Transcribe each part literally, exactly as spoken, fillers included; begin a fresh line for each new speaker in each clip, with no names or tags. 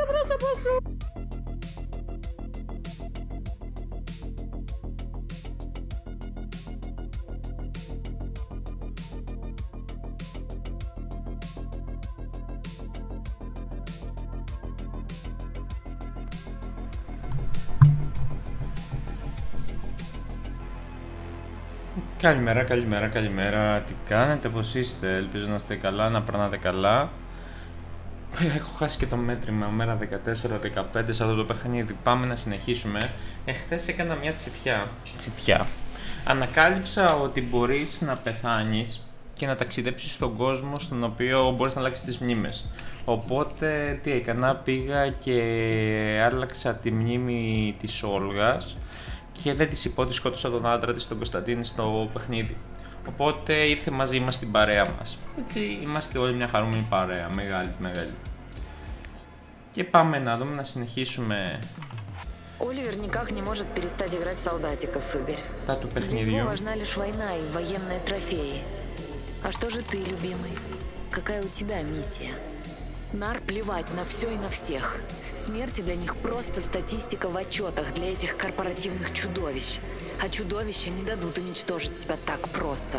το πρόσωπο σου!
Καλημέρα, καλημέρα, καλημέρα. Τι κάνετε, πώς είστε? Ελπίζω να είστε καλά, να περνάτε καλά. Έχω χάσει και το μέτρημα, μέρα δεκατέσσερα δεκαπέντε σε αυτό το παιχνίδι. Πάμε να συνεχίσουμε. Εχθές έκανα μια τσιτιά. Τσιτιά. Ανακάλυψα ότι μπορείς να πεθάνεις και να ταξιδέψεις στον κόσμο στον οποίο μπορείς να αλλάξεις τις μνήμες. Οπότε τι έκανα, πήγα και άλλαξα τη μνήμη της Όλγας και δεν της είπα ότι σκότωσα τον άντρα της, τον Κωνσταντίνη, στο παιχνίδι. Οπότε ήρθε μαζί μας στην παρέα μας. Έτσι είμαστε όλοι μια χαρούμενη παρέα, μεγάλη, μεγάλη. Και πάμε να δούμε, να συνεχίσουμε.
Оливер никак не может перестать играть солдатиков, Игорь.
Τα του
Для
παιχνιδιού.
него важна лишь война и военные трофеи. А что же ты, любимый? Какая у тебя миссия? Нар плевать на все и на всех. Смерти для них просто статистика в отчетах для этих корпоративных чудовищ. А чудовища не дадут уничтожить себя так просто.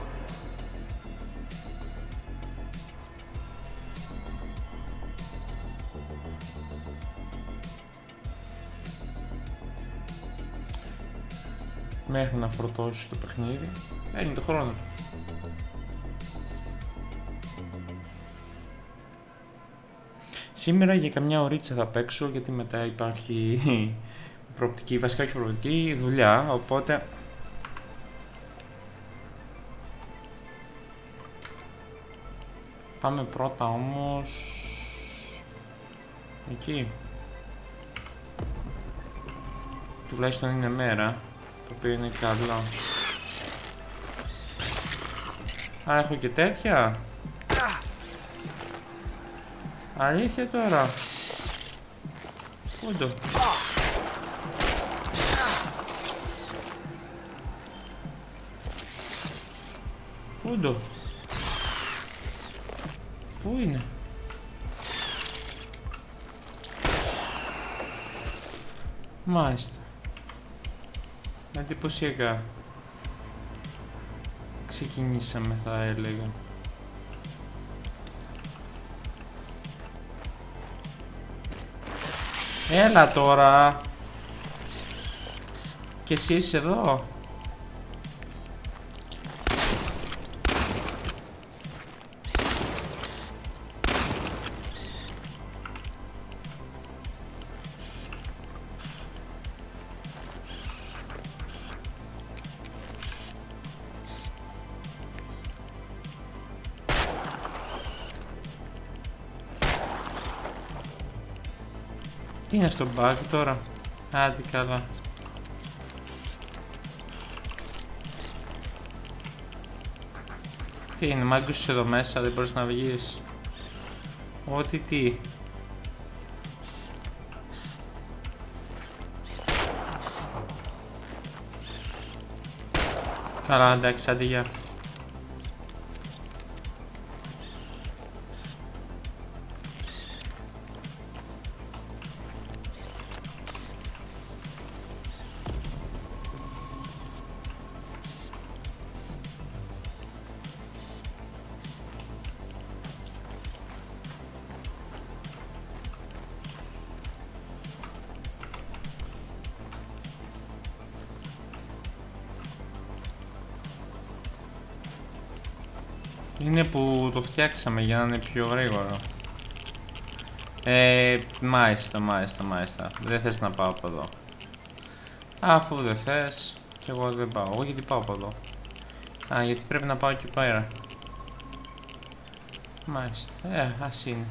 Μέχρι να φορτώσει το παιχνίδι. Έγινε το χρόνο. Σήμερα για καμιά ωρίτσα θα παίξω, γιατί μετά υπάρχει προοπτική, βασικά όχι προοπτική, δουλειά, οπότε πάμε πρώτα όμως εκεί. Τουλάχιστον είναι μέρα, το οποίο είναι καλό. Α, έχω και τέτοια. Αλήθεια τώρα. Πού το? Πού το? Πού είναι? Μάλιστα. Εντυπωσιακά. Ξεκινήσαμε, θα έλεγα. Έλα τώρα. Και εσύ είσαι εδώ. Τι είναι αυτό, bug τώρα? Άντε καλά. Τι είναι, μάγκουσες εδώ μέσα, δεν μπορείς να βγεις? Ό,τι τι. Καλά, εντάξει, άντε γεια. Είναι που το φτιάξαμε για να είναι πιο γρήγορο. Ε, μάλιστα, μάλιστα, μάλιστα. Δεν θες να πάω από εδώ. Αφού δεν θες, και εγώ δεν πάω. Εγώ γιατί πάω από εδώ? Α, γιατί πρέπει να πάω εκεί πέρα. Μάλιστα. Ε, ας είναι.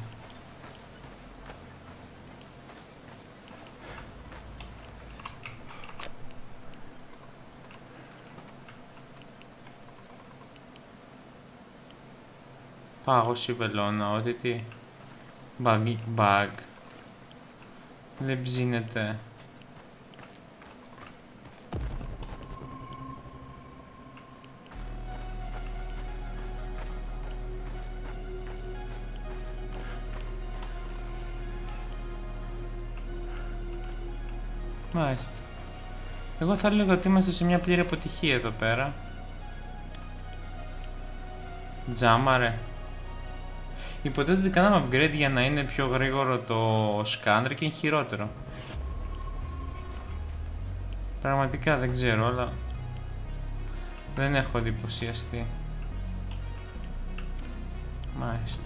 Πάγωση βελόνα, ό,τι τι. Bug, bug. Δεν ψήνεται. Μάλιστα. Εγώ θα έλεγα ότι είμαστε σε μια πλήρη αποτυχία εδώ πέρα. Τζάμα ρε. Υποτίθεται ότι κάναμε upgrade για να είναι πιο γρήγορο το σκάνερ και είναι χειρότερο. Πραγματικά δεν ξέρω, αλλά δεν έχω εντυπωσιαστεί. Μάλιστα.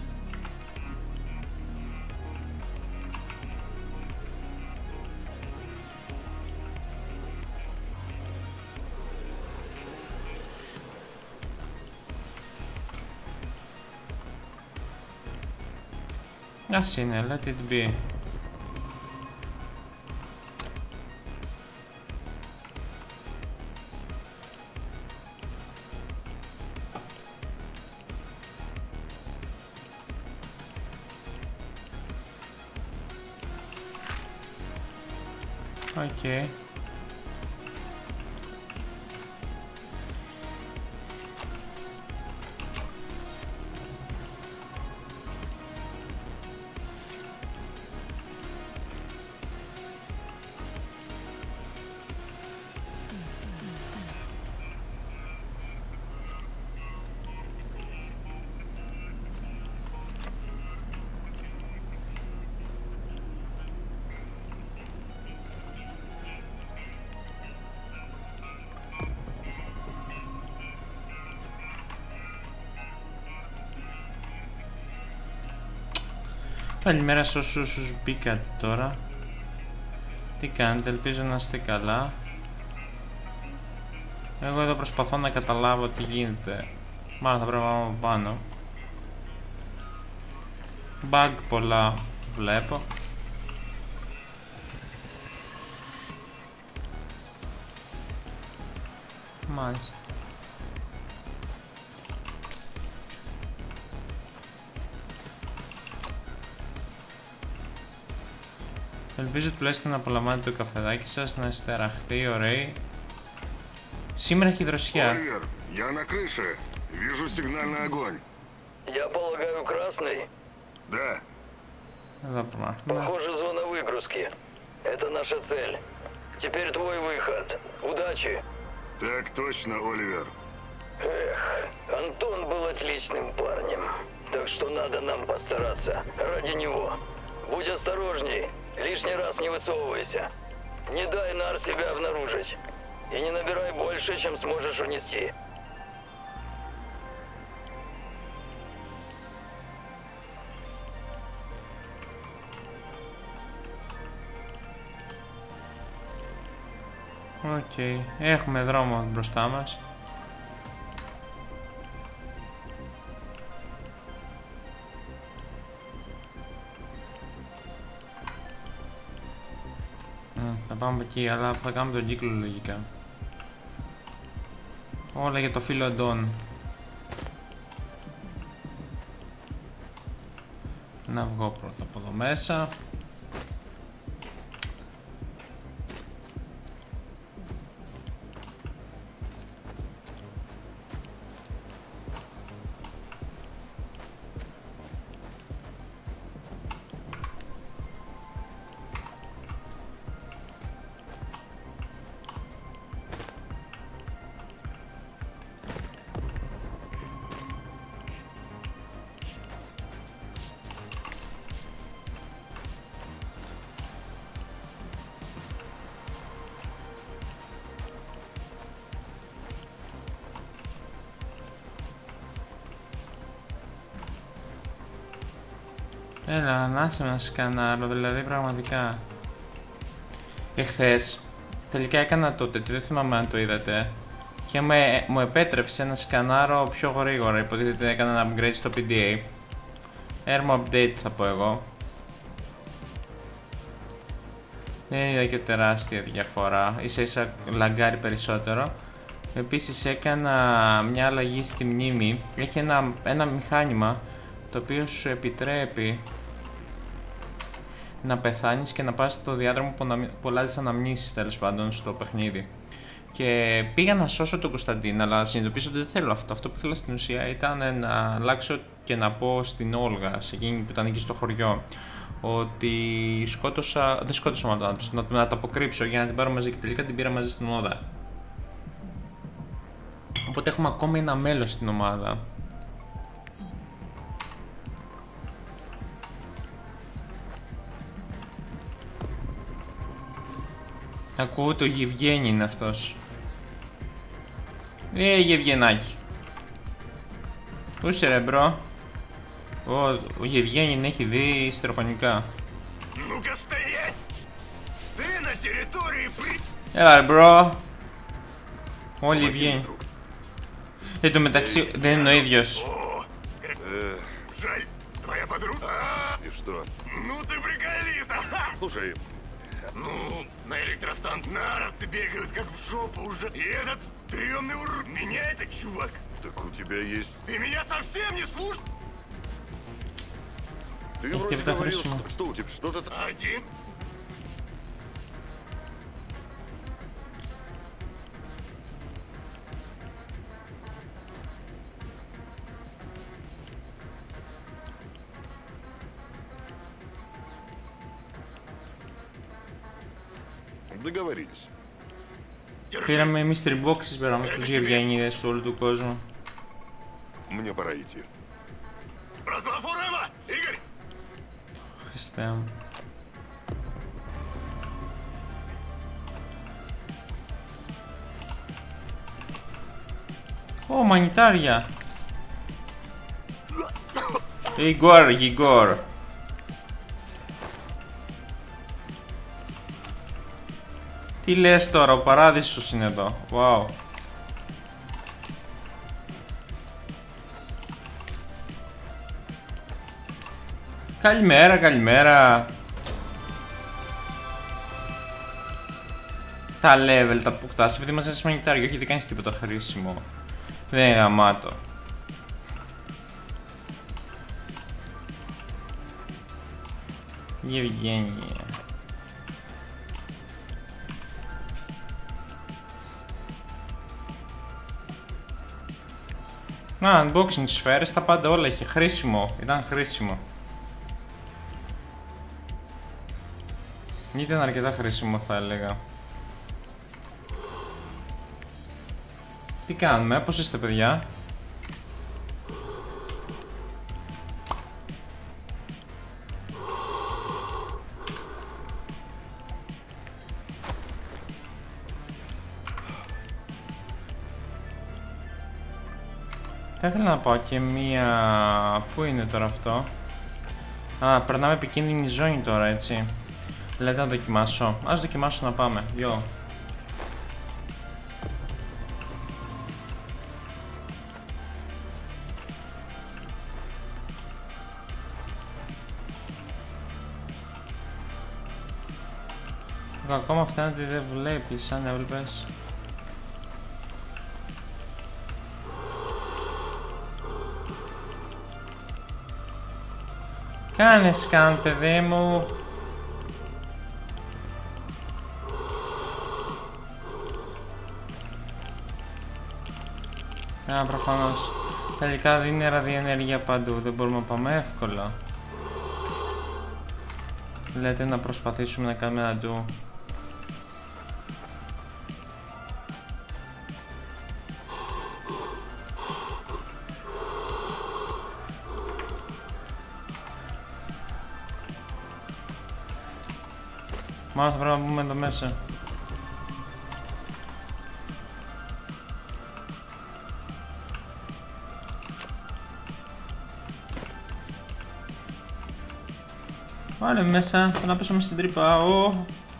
Ας είναι, let it be. Okay. Καλημέρα σε όσους μπήκατε τώρα. Τι κάνετε, ελπίζω να είστε καλά. Εγώ εδώ προσπαθώ να καταλάβω τι γίνεται. Μάλλον θα πρέπει να πάω πάνω. Bug πολλά βλέπω. Μάλιστα. Ελπίζω τουλάχιστον να απολαμβάνετε το καφεδάκι σας, να είστε αραχτοί, ωραίοι. Σήμερα έχει δροσιά.
Оливер, я на крыше. Вижу сигнальный огонь.
Я полагаю, красный?
Да.
Εδώ πромάχουμε.
Похоже, зона выгрузки. Это наша цель. Теперь твой выход. Удачи.
Так точно, Оливер.
Эх, Антон был отличным парнем. Так что надо нам постараться. Ради него. Будь осторожней. Лишний раз не высовывайся. Не дай Нар себя обнаружить. И не набирай больше, чем сможешь унести.
Οκ, okay. Έχουμε δρόμο μπροστά μας. Mm, θα πάμε εκεί, αλλά θα κάνουμε τον κύκλο λογικά. Όλα για το φίλο Αντών. Να βγω πρώτα από εδώ μέσα. Έλα, να σε να σκανάρω, δηλαδή πραγματικά. Εχθές, τελικά έκανα το τέτοιο, δεν θυμάμαι αν το είδατε. Και με, μου επέτρεψε να σκανάρω πιο γρήγορα, υποτίθεται έκανα ένα upgrade στο πι ντι έι. Airmo update θα πω εγώ. Δεν είδα και τεράστια διαφορά, ίσα ίσα λαγκάρει περισσότερο. Επίσης έκανα μια αλλαγή στη μνήμη, έχει ένα, ένα μηχάνημα το οποίο σου επιτρέπει να πεθάνεις και να πας στο διάδρομο που αλλάζεις αναμνήσεις τέλος πάντων στο παιχνίδι. Και πήγα να σώσω τον Κωνσταντίν, αλλά συνειδητοποίησα ότι δεν θέλω αυτό. Αυτό που ήθελα στην ουσία ήταν να αλλάξω και να πω στην Όλγα, σε εκείνη που ήταν εκεί στο χωριό, ότι σκότωσα, δεν σκότωσα μάλλον, να, να τα αποκρύψω για να την πάρω μαζί και τελικά την πήρα μαζί στην ομάδα. Οπότε έχουμε ακόμη ένα μέλος στην ομάδα. Ακούω το Γευγένη είναι αυτός. Ε, Γευγενάκη. Πού είσαι ρε μπρο? Ο, ο Γευγένιν έχει δει στερεοφωνικά. Έλα ρε μπρο. Όλοι Γευγένιν. Εν τω μεταξύ δεν είναι ο ίδιος.
И что?
Ну ты приколист!
Слушай,
Ну, на электростанции наровцы бегают как в жопу уже. И этот стрёмный ур... Меня этот чувак.
так у тебя есть...
Ты меня совсем не слушаешь?
Ты
Эх,
вроде
тебе
говорил,
хорошо.
что, что у тебя, что-то... т-
Один.
Договорились.
Πήραμε mystery boxes πέρα με τους Γευγένιδες του όλου του κόσμου.
Мне пора идти.
Разлафурема! Игорь!
Χριστέ μου. Ω, μανιτάρια. Γιγόρ, Γιγόρ. Τι λες τώρα, ο παράδεισος είναι εδώ. Wow. Καλημέρα, καλημέρα. Τα level τα αποκτάς επειδή μας έρθει μαγνητάριο, όχι δεν κάνεις τίποτα χρήσιμο. Δεν γαμάτο. Γευγένεια. Να, unboxing σφαίρες, τα πάντα όλα είχε χρήσιμο, ήταν χρήσιμο. Ήταν αρκετά χρήσιμο θα έλεγα. Τι κάνουμε, πώς είστε παιδιά? Θα ήθελα να πάω και μία... Πού είναι τώρα αυτό? Α, περνάμε επικίνδυνη ζώνη τώρα, έτσι. Λέτε να δοκιμάσω. Ας δοκιμάσω να πάμε. Γιο. Το κακό με αυτά είναι ότι δεν βλέπεις, αν έβλεπες. Κάνε σκάν, παιδί μου. Α, προφανώς. Τελικά δίνει ραδιενέργεια παντού, δεν μπορούμε να πάμε εύκολα. Λέτε να προσπαθήσουμε να κάνουμε ένα ντου. Μάλλον θα πρέπει να μπούμε εδώ μέσα. Βάλε μέσα, θα να πέσω μες στην τρύπα. Oh.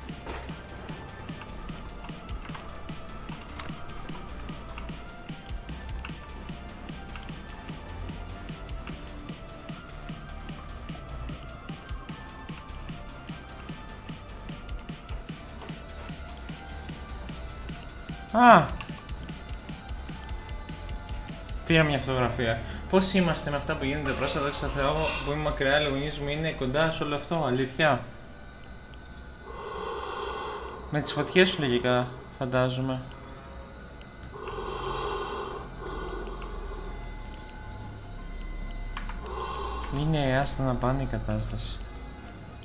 Α! Πήρα μια φωτογραφία. Πώς είμαστε με αυτά που γίνεται πρόσφατα, δόξα τω Θεώ, που είμαι μακριά, λογονείς μου είναι κοντά σε όλο αυτό, αλήθεια. Με τις φωτιές σου λογικά, φαντάζομαι. Είναι άστα να πάνε η κατάσταση.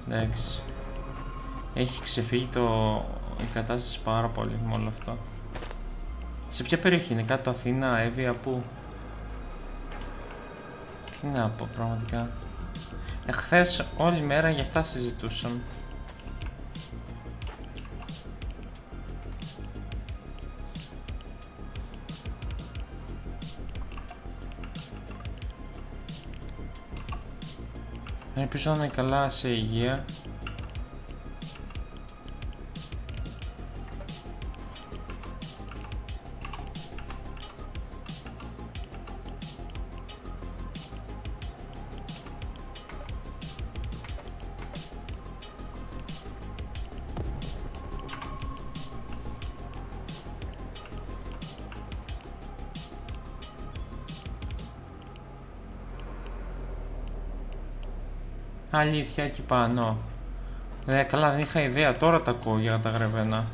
Εντάξει. Έχει ξεφύγει το... η κατάσταση πάρα πολύ με όλο αυτό. Σε ποια περιοχή είναι, κάτω Αθήνα, Εύβοια, πού? Τι να πω πραγματικά. Εχθές όλη μέρα για αυτά συζητούσαμε. Ελπίζω να είναι καλά σε υγεία. Αλήθεια, εκεί πάνω. Ε, καλά, δεν είχα ιδέα, τώρα τα ακούω για τα γρεβένα.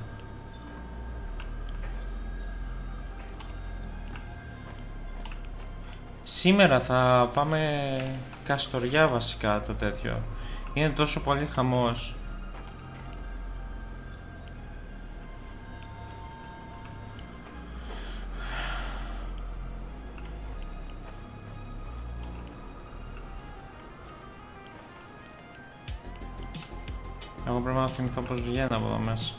Σήμερα θα πάμε Καστοριά βασικά το τέτοιο. Είναι τόσο πολύ χαμός. Εγώ πρέπει να θυμηθώ πως βγαίνω από εδώ μέσα.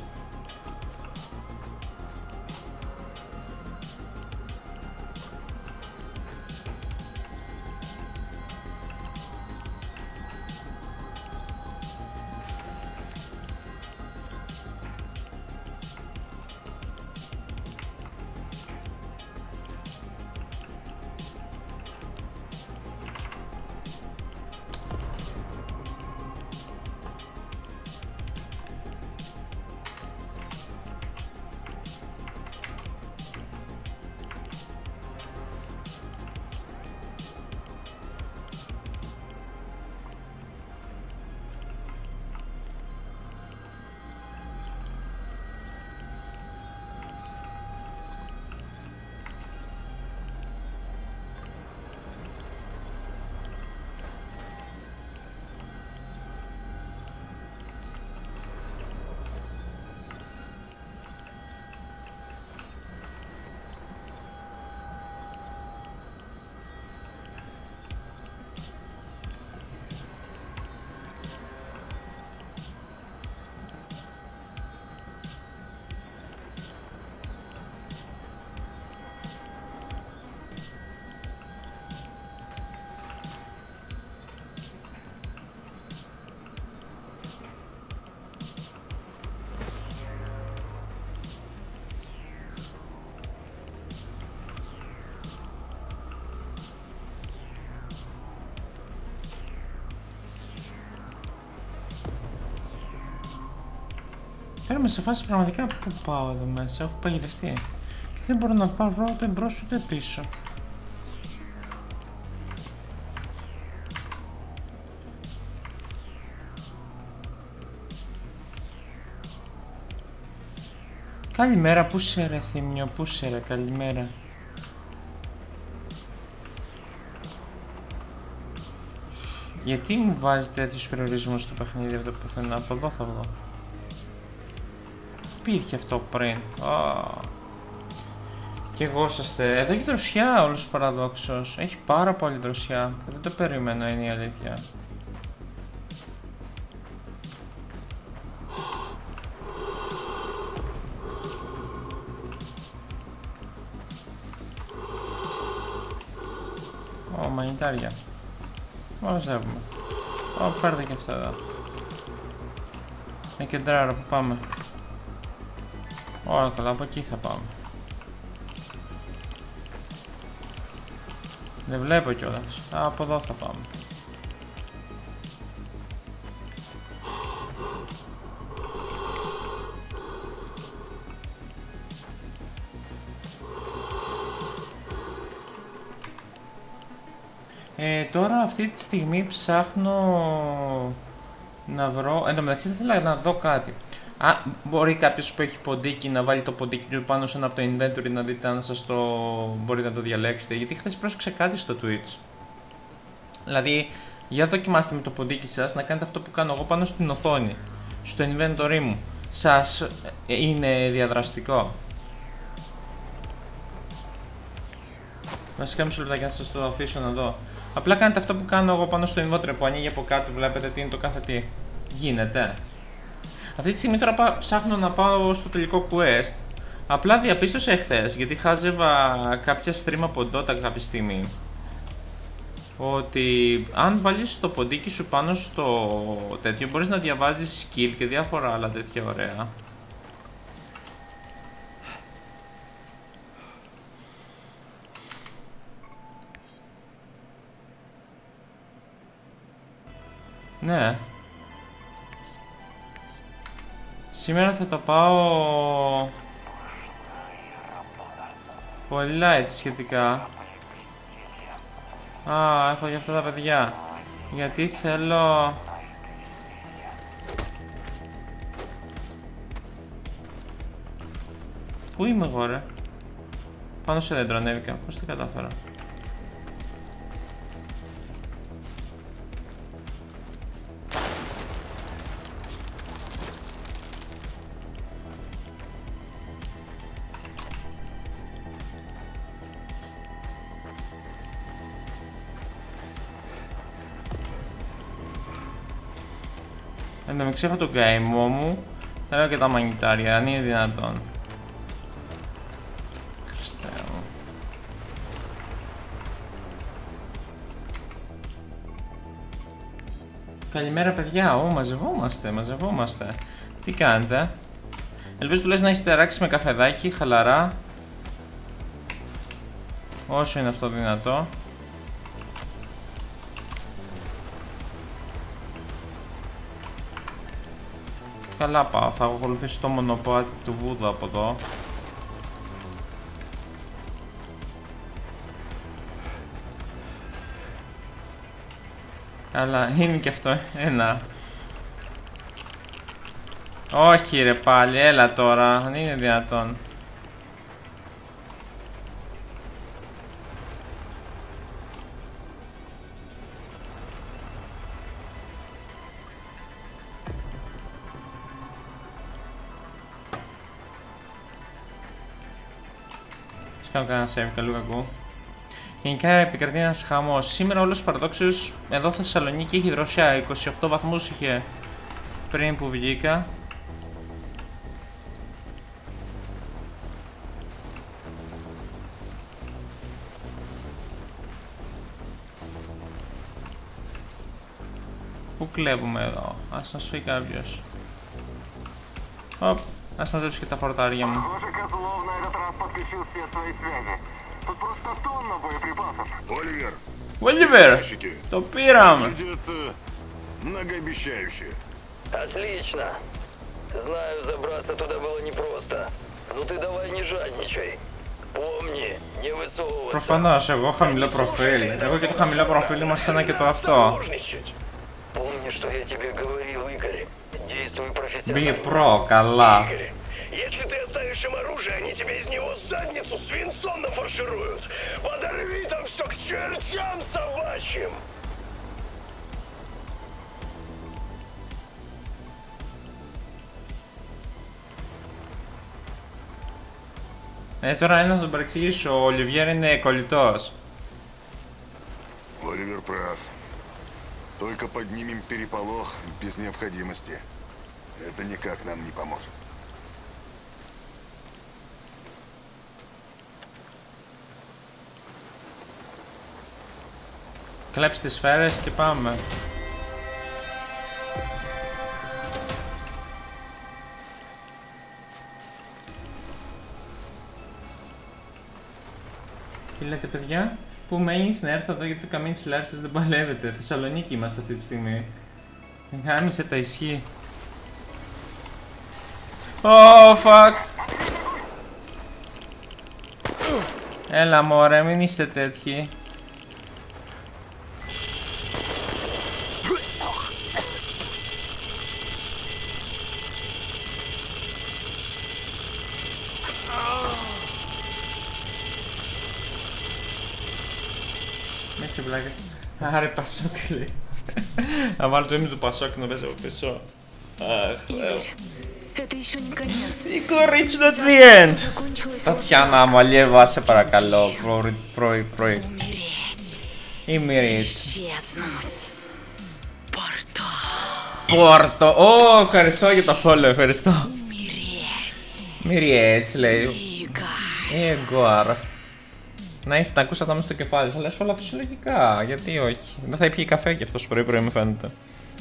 Τώρα είμαι σε φάση πραγματικά που πάω εδώ μέσα, έχω παγιδευτεί. Και δεν μπορώ να βρω ούτε μπρος ούτε πίσω. Καλημέρα, πού σε ρε Θήμιο, πού σε ρε, καλημέρα. Γιατί μου βάζει τέτοιους περιορισμούς στο παιχνίδι από το πουθενά, από εδώ θα βγω. Υπήρχε αυτό πριν. Oh. Και εγώ είσαστε. Εδώ έχει δροσιά όλος παραδόξος. Έχει πάρα πολύ δροσιά. Δεν το περίμενα, είναι η αλήθεια. Ω, oh, μαγνητάρια. Μαζεύουμε. Ω, oh, φέρτε και αυτά εδώ. Με κεντράρα που πάμε. Ωραία, καλά, από εκεί θα πάμε. Δεν βλέπω κιόλας. Α, από εδώ θα πάμε. Ε, τώρα αυτή τη στιγμή ψάχνω να βρω... Εν τω μεταξύ δεν ήθελα να δω κάτι. Α, μπορεί κάποιος που έχει ποντίκι να βάλει το ποντίκι του πάνω σε ένα από το inventory να δείτε αν σας το μπορείτε να το διαλέξετε. Γιατί χθες πρόσεξε κάτι στο Twitch. Δηλαδή, Για δοκιμάστε με το ποντίκι σας να κάνετε αυτό που κάνω εγώ πάνω στην οθόνη, στο inventory μου. Σας είναι διαδραστικό? Βασικά μισό λεπτάκι να σας το αφήσω να δω. Απλά κάνετε αυτό που κάνω εγώ πάνω στο inventory που ανοίγει από κάτω, βλέπετε τι είναι το κάθε τι. Γίνεται. Αυτή τη στιγμή τώρα ψάχνω να πάω στο τελικό quest. Απλά διαπίστωσα εχθές, γιατί χάζευα κάποια stream από Dota κάποια στιγμή, ότι αν βάλεις το ποντίκι σου πάνω στο τέτοιο μπορείς να διαβάζεις skill και διάφορα άλλα τέτοια ωραία. Ναι. Σήμερα θα το πάω πολύ light σχετικά. Α, έχω για αυτά τα παιδιά. Γιατί θέλω... Πού είμαι εγώ ρε? Πάνω σε δέντρο ανέβηκα. Πώς το κατάφερα? Εν τω μεταξύ έχω τον καημό μου. Θέλω και τα μαγνητάρια, αν είναι δυνατόν. Χριστέ μου. Καλημέρα παιδιά, ω, μαζευόμαστε, μαζευόμαστε. Τι κάνετε? Ελπίζω τουλάχιστον να έχετε ράξει με καφεδάκι, χαλαρά. Όσο είναι αυτό δυνατό. Καλά πάω, θα ακολουθήσω το μονοπάτι του Βούδα από εδώ. Αλλά είναι και αυτό ένα. Όχι ρε πάλι, έλα τώρα, αν είναι δυνατόν. Κάνω κανένα save, καλού κακού. Γενικά επικρατεί ένας χαμός. Σήμερα όλος παραδόξως εδώ Θεσσαλονίκη έχει δροσιά. είκοσι οκτώ βαθμούς είχε πριν που βγήκα. Πού κλέβουμε εδώ? Ας μας φύγει κάποιος. Οπ, ας μαζέψει και τα φορτάρια μου.
Оливер,
Оливер! Το πήραμε!
идет э, многообещающе.
Отлично. Знаю, забраться туда было непросто. Но ты давай не жадничай. Помни, не высовываться.
Προφανώς, εγώ хамило προφίλ. Εγώ και το χαμηλό προφίλ είμαστε ένα και το αυτό.
Помни, что я тебе говорил, Игорь. Действуй профессионально.
Μπήκε προ, καλά.
Если ты оставишь им оружие, они тебя из него задницу свинцом нафаршируют. Подорви там все к чертям собачьим.
Ε, τώρα ένα να τον παρεξηγήσω, ο Ολιβιέρ είναι κολλητός.
Оливер прав. Только поднимем переполох без необходимости. Это никак нам не поможет.
Κλέψτε τις σφαίρες και πάμε. Τι λέτε παιδιά? Πού μένεις? Να έρθω εδώ γιατί το καμίνι της Λάρισσας δεν παλεύεται. Θεσσαλονίκη είμαστε αυτή τη στιγμή. Γάμισε τα ισχύ. Oh fuck. Έλα μωρέ, μην είστε τέτοιοι. Μέσα πλάκα. Άρε πασόκλη. Να βάλω το ίμι του Πασόκ και να παίζω από πίσω.
Игорь, это еще не конец.
Igor, it's not the end. Τατιάνα Μαλιέβα, σε παρακαλώ. Πρωί, πρωί, πρωί.
Умереть.
Ήμιριτ.
Исчезнуть. Порто.
Πόρτο. Ω, ευχαριστώ για το follow, ευχαριστώ.
Умереть.
Μυριέτς λέει.
Игорь.
Igor. Να είστε, τα ακούσα τα μέσα στο κεφάλι σου, αλλά όλα φυσιολογικά. Γιατί όχι. Δεν θα ήπιε καφέ κι αυτός πρωί πρωί, μου φαίνεται.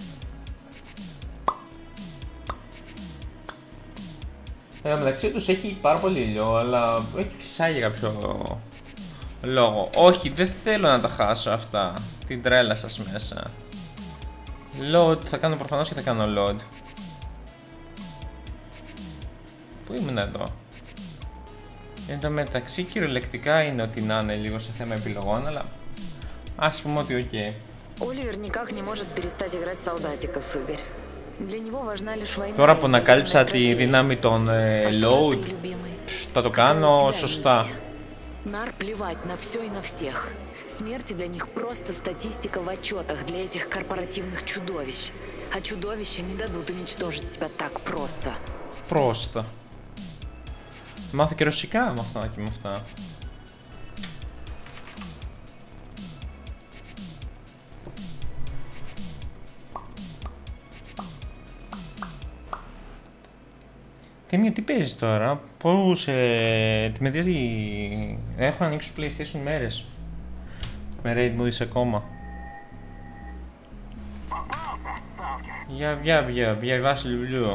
Ε, μεταξύ τους έχει πάρα πολύ ήλιο, αλλά έχει φυσάει για κάποιο λόγο. Όχι, δεν θέλω να τα χάσω αυτά. Την τρέλα σας μέσα. Load, θα κάνω προφανώς και θα κάνω load. Πού ήμουν εδώ? Εν τω μεταξύ κυριολεκτικά είναι ότι να είναι λίγο σε θέμα επιλογών, αλλά ας πούμε ότι οκ. Okay.
Оливер никак не может перестать играть солдатиков, Игорь. Для него важна лишь война.
Τώρα που ανακάλυψα τη δύναμη των ε, load, θα το κάνω σωστά.
Нар плевать на все и на всех. Смерти для них просто статистика в отчетах для этих корпоративных чудовищ. А чудовища не дадут уничтожить себя так просто.
Просто. Μάθω και ρωσικά με αυτά και με αυτά. Θέμιο, τι παίζεις τώρα? Πώς ε, τη με δει... Έχω ανοίξει PlayStation μέρες. Με raid μου είσαι ακόμα. Για, για, για, για, βάση βιβλίο.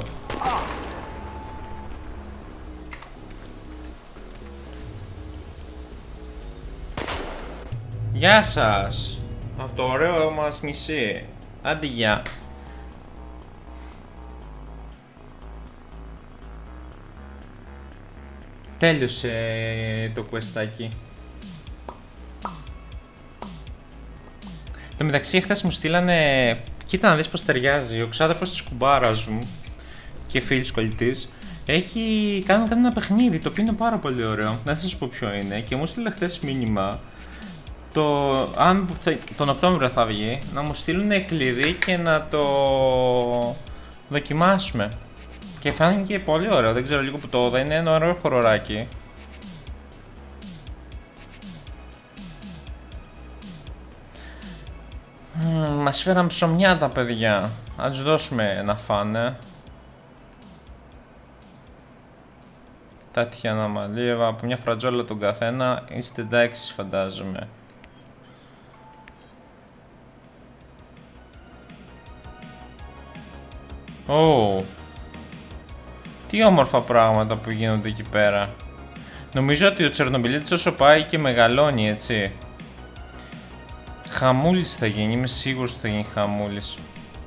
Γεια σας! Από το ωραίο μας νησί. Άντε γεια. Τέλειωσε το questάκι. Το μεταξύ χθες μου στείλανε... Κοίτα να δεις πως ταιριάζει. Ο ξάδερφος της κουμπάρας μου και φίλης κολλητής έχει κάνει, κάνει ένα παιχνίδι το οποίο είναι πάρα πολύ ωραίο. Να σας πω ποιο είναι. Και μου στείλε χθες μήνυμα το, αν θα, τον Οκτώβριο θα βγει, να μου στείλουν κλειδί και να το δοκιμάσουμε. Και φάνηκε πολύ ωραίο, δεν ξέρω λίγο που το είδα, είναι ένα ωραίο χοροράκι. Mm, μας φέραν ψωμιά τα παιδιά, ας τους δώσουμε να φάνε. Τατιάνα Μαλίεβα, από μια φρατζόλα τον καθένα, είστε εντάξει φαντάζομαι. Ω, oh. Τι όμορφα πράγματα που γίνονται εκεί πέρα. Νομίζω ότι ο Τσερνομπιλίτης όσο πάει και μεγαλώνει, έτσι. Χαμούλης θα γίνει, είμαι σίγουρος ότι θα γίνει χαμούλης.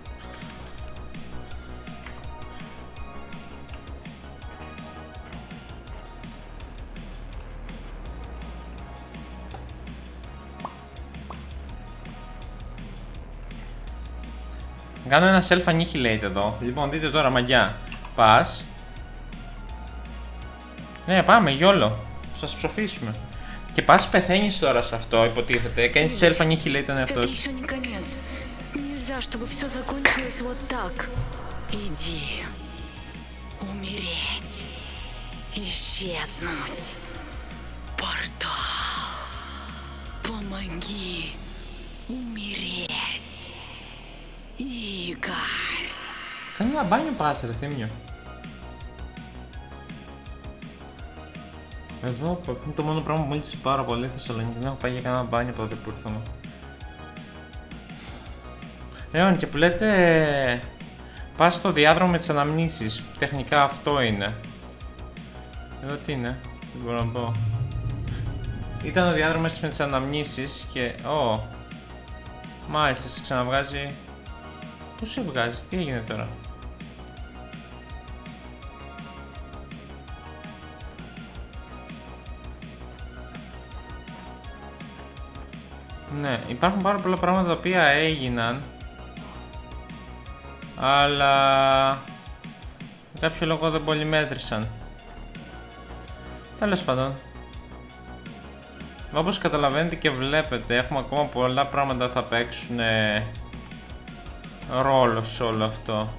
Κάνω ένα self-annihilate εδώ. Λοιπόν, δείτε τώρα, μαγιά. Πας. Ναι, πάμε, γιόλο. Σας ψοφήσουμε. Και πας πεθαίνεις τώρα σε αυτό, υποτίθεται. Κάνεις self-annihilate τον εαυτό σου.
Это еще не конец. Нельзя, чтобы все закончилось вот так. Иди. Умереть. Исчезнуть. Портал. Помоги. Умереть. Игорь.
Κάνε ένα μπάνιο πας, ρε Θήμιο. Εδώ είναι το μόνο πράγμα που μου έλειψε πάρα πολύ Θεσσαλονίκη. Δεν έχω πάει για κανένα μπάνιο από τότε που ήρθαμε. Εάν και που λέτε πας στο διάδρομο με τις αναμνήσεις. Τεχνικά αυτό είναι. Εδώ τι είναι, δεν μπορώ να πω. Ήταν ο διάδρομος με τις αναμνήσεις και... Ω, oh. Μάλιστα, σε ξαναβγάζει. Πώς σε βγάζει, τι έγινε τώρα? Ναι, υπάρχουν πάρα πολλά πράγματα τα οποία έγιναν, αλλά για κάποιο λόγο δεν πολύ μέτρησαν. Τέλος πάντων, όπως καταλαβαίνετε και βλέπετε, έχουμε ακόμα πολλά πράγματα που θα παίξουν ρόλο σε όλο αυτό.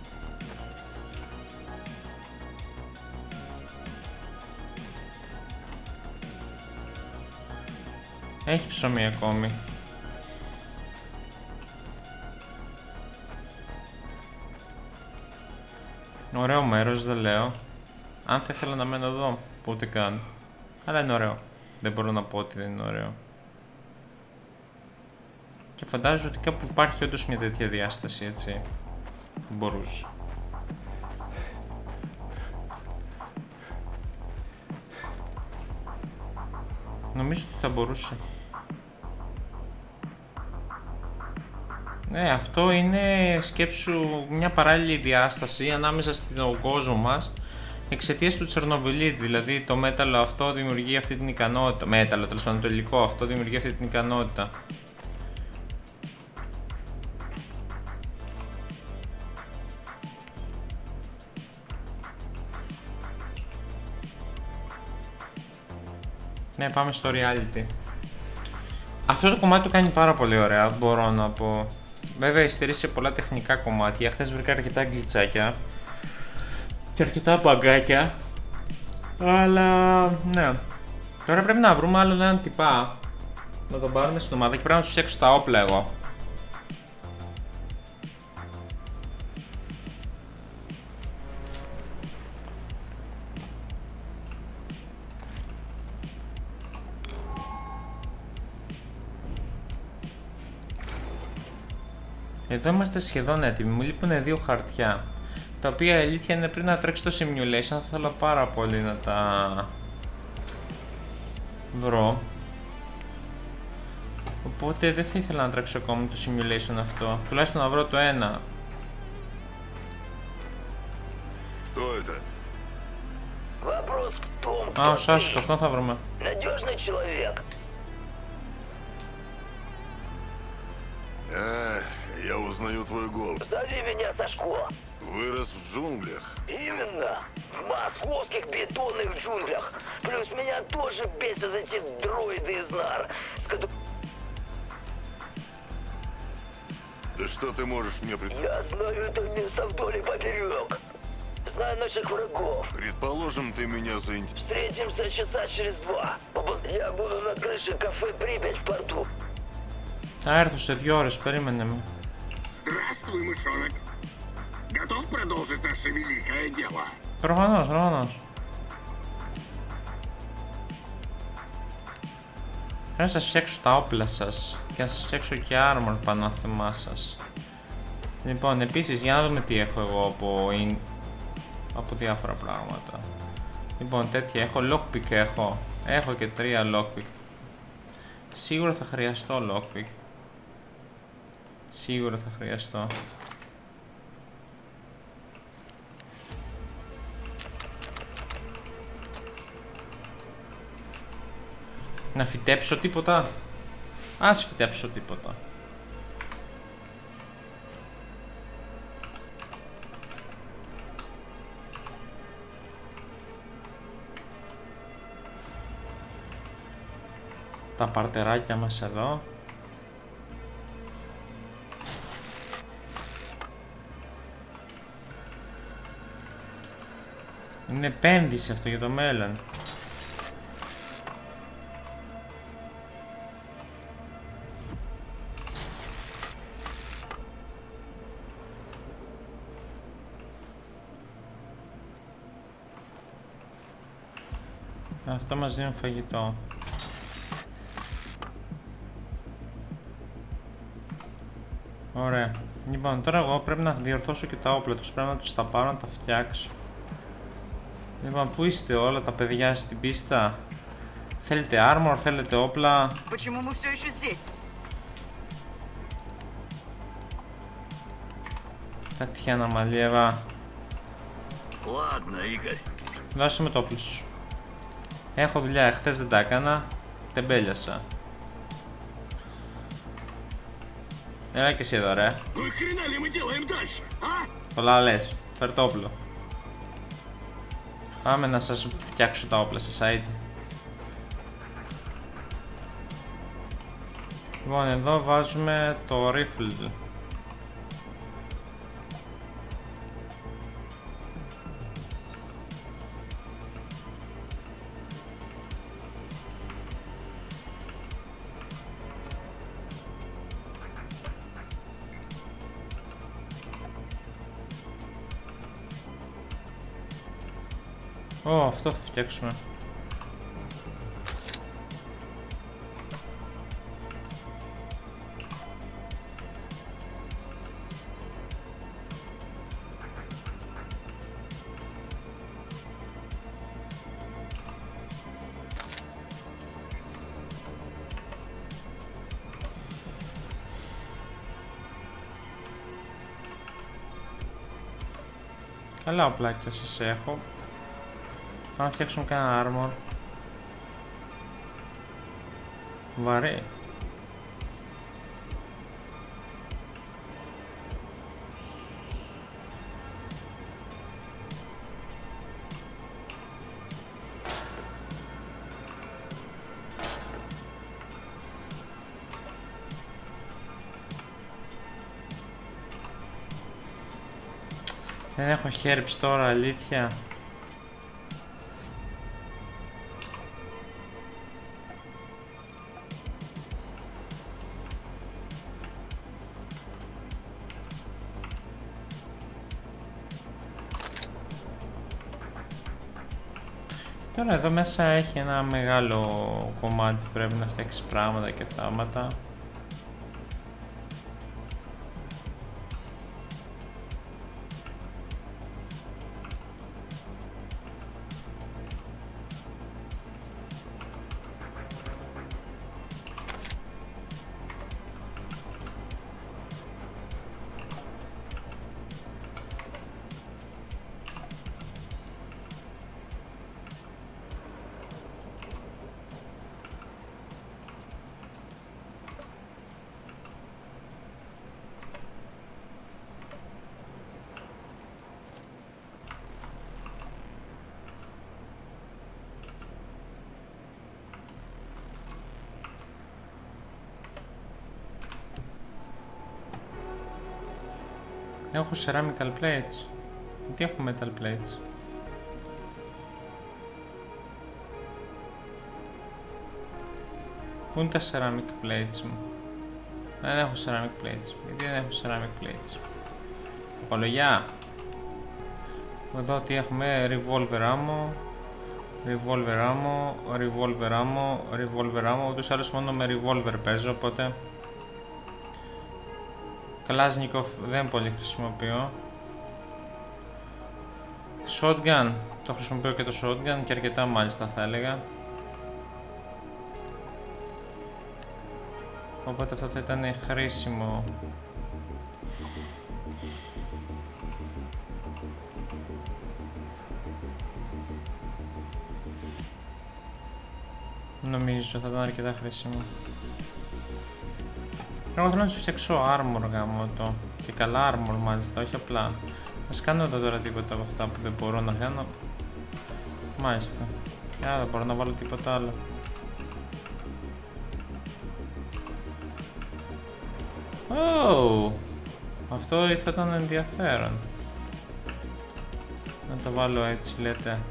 Έχει ψωμί ακόμη. Ωραίο μέρος, δεν λέω. Αν θα ήθελα να μένω εδώ, που ούτε καν. Αλλά είναι ωραίο. Δεν μπορώ να πω ότι δεν είναι ωραίο. Και φαντάζομαι ότι κάπου υπάρχει όντως μια τέτοια διάσταση, έτσι. Μπορούσε. Νομίζω ότι θα μπορούσε. Ναι, αυτό είναι, σκέψου, μια παράλληλη διάσταση ανάμεσα στον κόσμο μας εξαιτίας του Τσερνομπιλίτη. Δηλαδή το μέταλλο αυτό δημιουργεί αυτή την ικανότητα. Μέταλλο, τέλος πάντων, το υλικό αυτό δημιουργεί αυτή την ικανότητα. Ναι, πάμε στο reality. Αυτό το κομμάτι το κάνει πάρα πολύ ωραία, μπορώ να πω. Βέβαια, υστερεί σε πολλά τεχνικά κομμάτια. Χθες βρήκα αρκετά γκλιτσάκια και αρκετά μπαγκάκια. Αλλά, ναι. Τώρα πρέπει να βρούμε άλλον έναν τυπά να τον πάρουμε στην ομάδα και πρέπει να του φτιάξω τα όπλα εγώ. Εδώ είμαστε σχεδόν έτοιμοι, μου λείπουν δύο χαρτιά, τα οποία η αλήθεια είναι πριν να τρέξει το simulation, θα ήθελα πάρα πολύ να τα βρω. Οπότε δεν θα ήθελα να τρέξω ακόμη το simulation αυτό, τουλάχιστον να βρω το ένα. Α, ο Σάσκο, αυτόν θα βρούμε.
Я узнаю твой голос.
Зови меня Сашко.
Вырос в джунглях.
Именно. В московских бетонных джунглях. Плюс меня тоже бесят эти дроиды из нар, с которыми...
Да что ты можешь мне предложить?
Я знаю это место вдоль и поперек. Знаю наших врагов.
Предположим, ты меня заинтересовал.
Встретимся часа через два. Я буду на крыше кафе «Припять» в порту.
Θα έρθω σε δύο ώρες, περίμενε με.
Здравствуй, мышонок. Готов продолжить наше великое дело?
Προφανώς, προφανώς. Θέλω να σας φτιάξω τα όπλα σας και να σας φτιάξω και armor πανάθεμά σας. Λοιπόν, επίσης, για να δούμε τι έχω εγώ από, in... από διάφορα πράγματα. Λοιπόν, τέτοια έχω, lockpick έχω. Έχω και τρία lockpick. Σίγουρα θα χρειαστώ lockpick. Σίγουρα θα χρειαστώ. Να φυτέψω τίποτα. Ας φυτέψω τίποτα. Τα παρτεράκια μας εδώ. Είναι επένδυση αυτό για το μέλλον. Αυτό μας δίνει φαγητό. Ωραία. Λοιπόν, τώρα εγώ πρέπει να διορθώσω και τα όπλα τους. Πρέπει να τους τα πάρω να τα φτιάξω. Λοιπόν, πού είστε όλα τα παιδιά στην πίστα? Θέλετε armor, θέλετε όπλα?
Почему мы все еще здесь?
Τατιάνα Μαλιέβα.
Ладно, Игорь.
Δώσε με το όπλο σου. Έχω δουλειά, χθες δεν τα έκανα. Τεμπέλιασα. Έλα και εσύ εδώ, ρε. Πολλά λες. Φέρ το όπλο. Πάμε να σας φτιάξω τα όπλα σας, άιντε. Λοιπόν, εδώ βάζουμε το rifle. Ω, αυτό θα φτιάξουμε. Καλά οπλάκια σας έχω. Πάμε να φτιάξουμε κανένα armor. Βαρύ. Δεν έχω herbs τώρα, αλήθεια. Τώρα εδώ μέσα έχει ένα μεγάλο κομμάτι, πρέπει να φτιάξει πράγματα και θάματα. Έχω ceramical plates. Τι έχω metal plates. Πού είναι τα ceramic plates μου. Δεν έχω ceramic plates. Γιατί δεν έχω ceramic plates. Απολογιά. Εδώ τι έχουμε. Revolver ammo. Revolver ammo. Revolver ammo. Revolver ammo. Ούτως άλλως μόνο με revolver παίζω, οπότε Kalashnikov δεν πολύ χρησιμοποιώ. Shotgun, το χρησιμοποιώ και το shotgun και αρκετά μάλιστα θα έλεγα. Οπότε αυτό θα ήταν χρήσιμο. Νομίζω θα ήταν αρκετά χρήσιμο. Εγώ θέλω να σου φτιάξω armor γάμο το. Και καλά armor μάλιστα, όχι απλά. Ας κάνω εδώ τώρα τίποτα από αυτά που δεν μπορώ να κάνω. Μάλιστα. Α, δεν μπορώ να βάλω τίποτα άλλο. Oh! Αυτό θα ήταν ενδιαφέρον. Να το βάλω έτσι λέτε.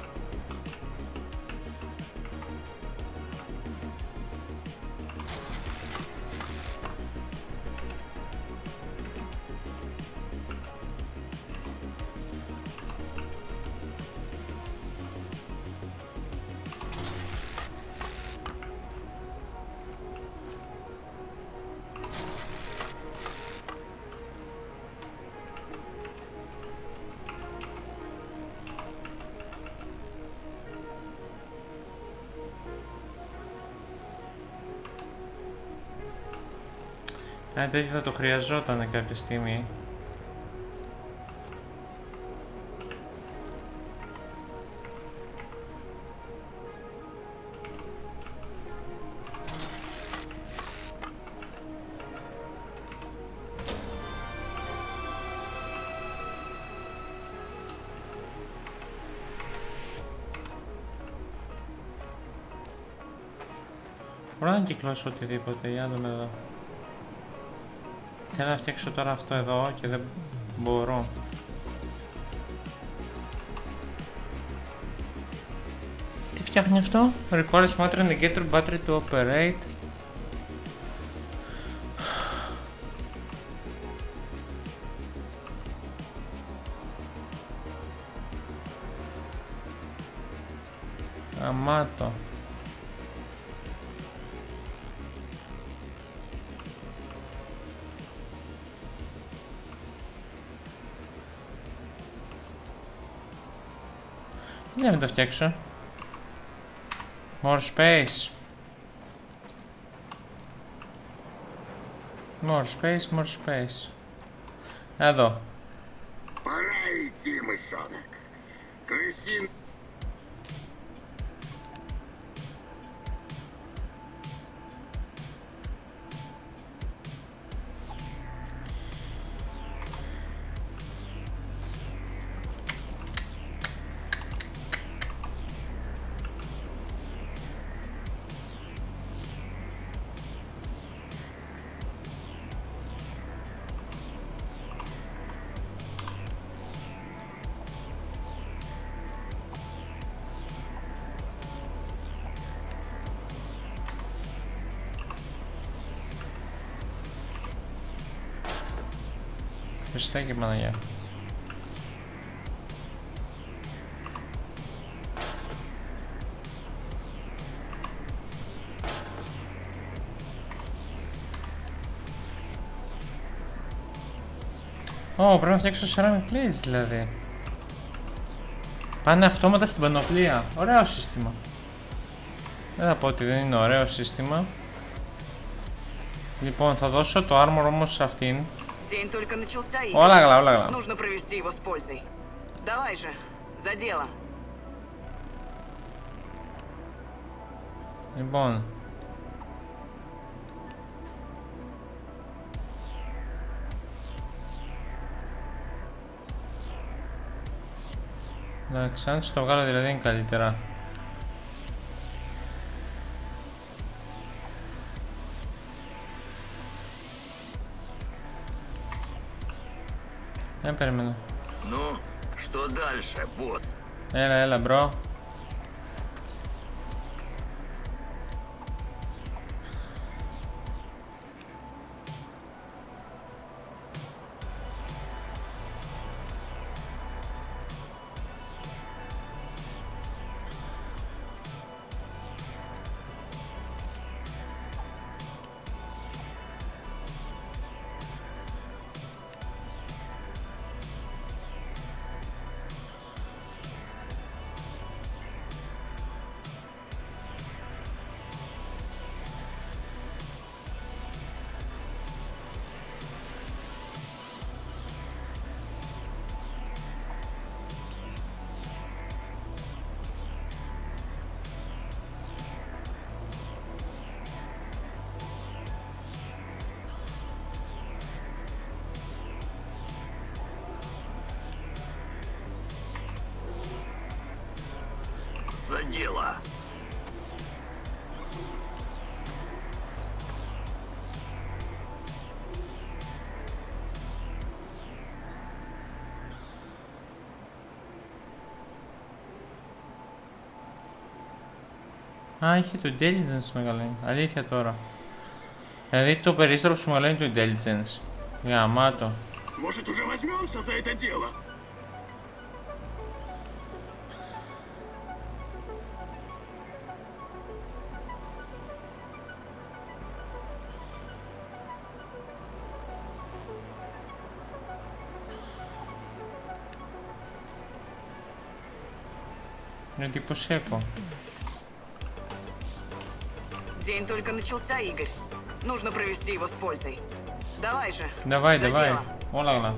Ένα τέτοιο θα το χρειαζόταν κάποια στιγμή. Μπορώ να κυκλώσω οτιδήποτε, για να δούμε εδώ. Θέλω να φτιάξω τώρα αυτό εδώ και δεν μπορώ. Τι φτιάχνει αυτό? Requires smart indicator battery to operate. Αμάτο. Ναι, να το φτιάξω. More space. More space, more space. Εδώ.
Пора идти, мышонок. Крысин...
Χριστέ και Παναγιά. Ω, πρέπει να φτιάξω ceramic plates δηλαδή. Πάνε αυτόματα στην πανοπλία. Ωραίο σύστημα. Δεν θα πω ότι δεν είναι ωραίο σύστημα. Λοιπόν, θα δώσω το armor όμως σε αυτήν.
День только начался, и
Όλα καλά, όλα καλά.
нужно провести его с пользой. Давай же, за дело.
Λοιπόν. Εντάξει, αν σου το βγάλω δηλαδή είναι καλύτερα. Δεν περιμένω.
Ну, что дальше, босс?
Έλα, έλα, μπρο.
За дело.
Α, είχε το intelligence μεγαλώνει. Αλήθεια τώρα. Δηλαδή το περίστροφο σου μεγαλώνει το intelligence. Γαμάτο.
Может, уже возьмемся за это дело?
Είναι εντυπωσιακό.
День только начался, Игорь. Нужно провести его с пользой. Давай же.
Давай,
за
давай.
дело.
Όλα καλά.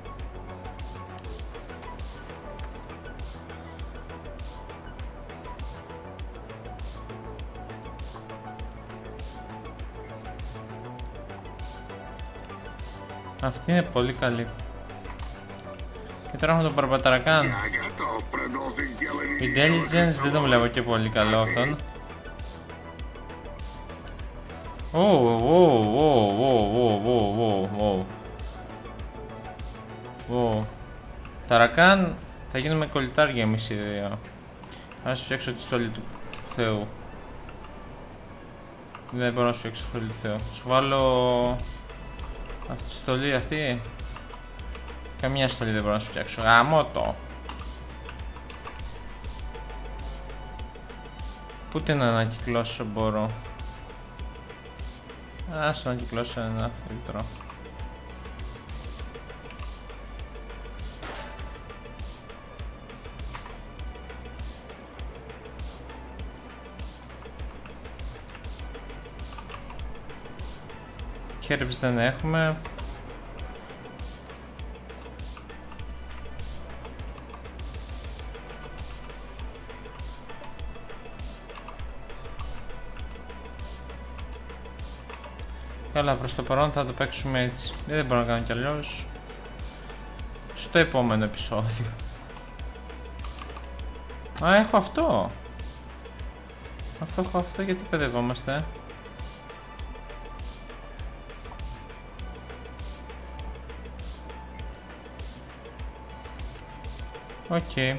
Αυτή είναι πολύ καλή. Και τώρα έχουμε τον Παρπαταρακάν.
Я готов продолжить дело
Intelligence δεν το βλέπω και πολύ καλό αυτόν. Ω, ω, ω, ω, ω, ω, ω. Ταρακάν θα γίνουμε κολλητάρια εμείς οι δύο. Ας φτιάξω τη στολή του Θεού. Δεν μπορώ να σου φτιάξω τη στολή του Θεού. Σου βάλω αυτή τη στολή αυτή. Καμία στολή δεν μπορώ να σου φτιάξω. Γαμώ το. Πού την ανακυκλώσω μπορώ? Ας ανακυκλώσω ένα φίλτρο. Herbs δεν έχουμε. Καλά, προς το παρόν θα το παίξουμε έτσι. Δεν μπορώ να κάνω κι αλλιώς. Στο επόμενο επεισόδιο. Α, έχω αυτό. Αφού έχω αυτό, γιατί παιδευόμαστε? Οκ. Okay.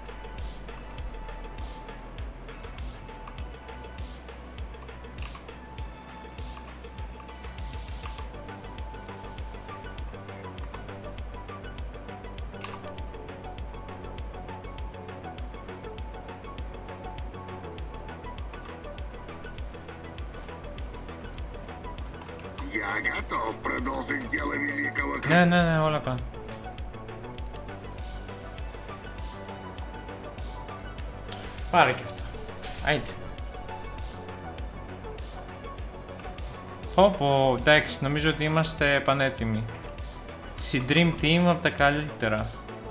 Я готов продолжить дело великого.
Ναι, ναι, ναι, όλα καλά. Πάρε και αυτό. Άιτε. Πω πω, εντάξει, νομίζω ότι είμαστε πανέτοιμοι. Συντρίμ team από τα καλύτερα.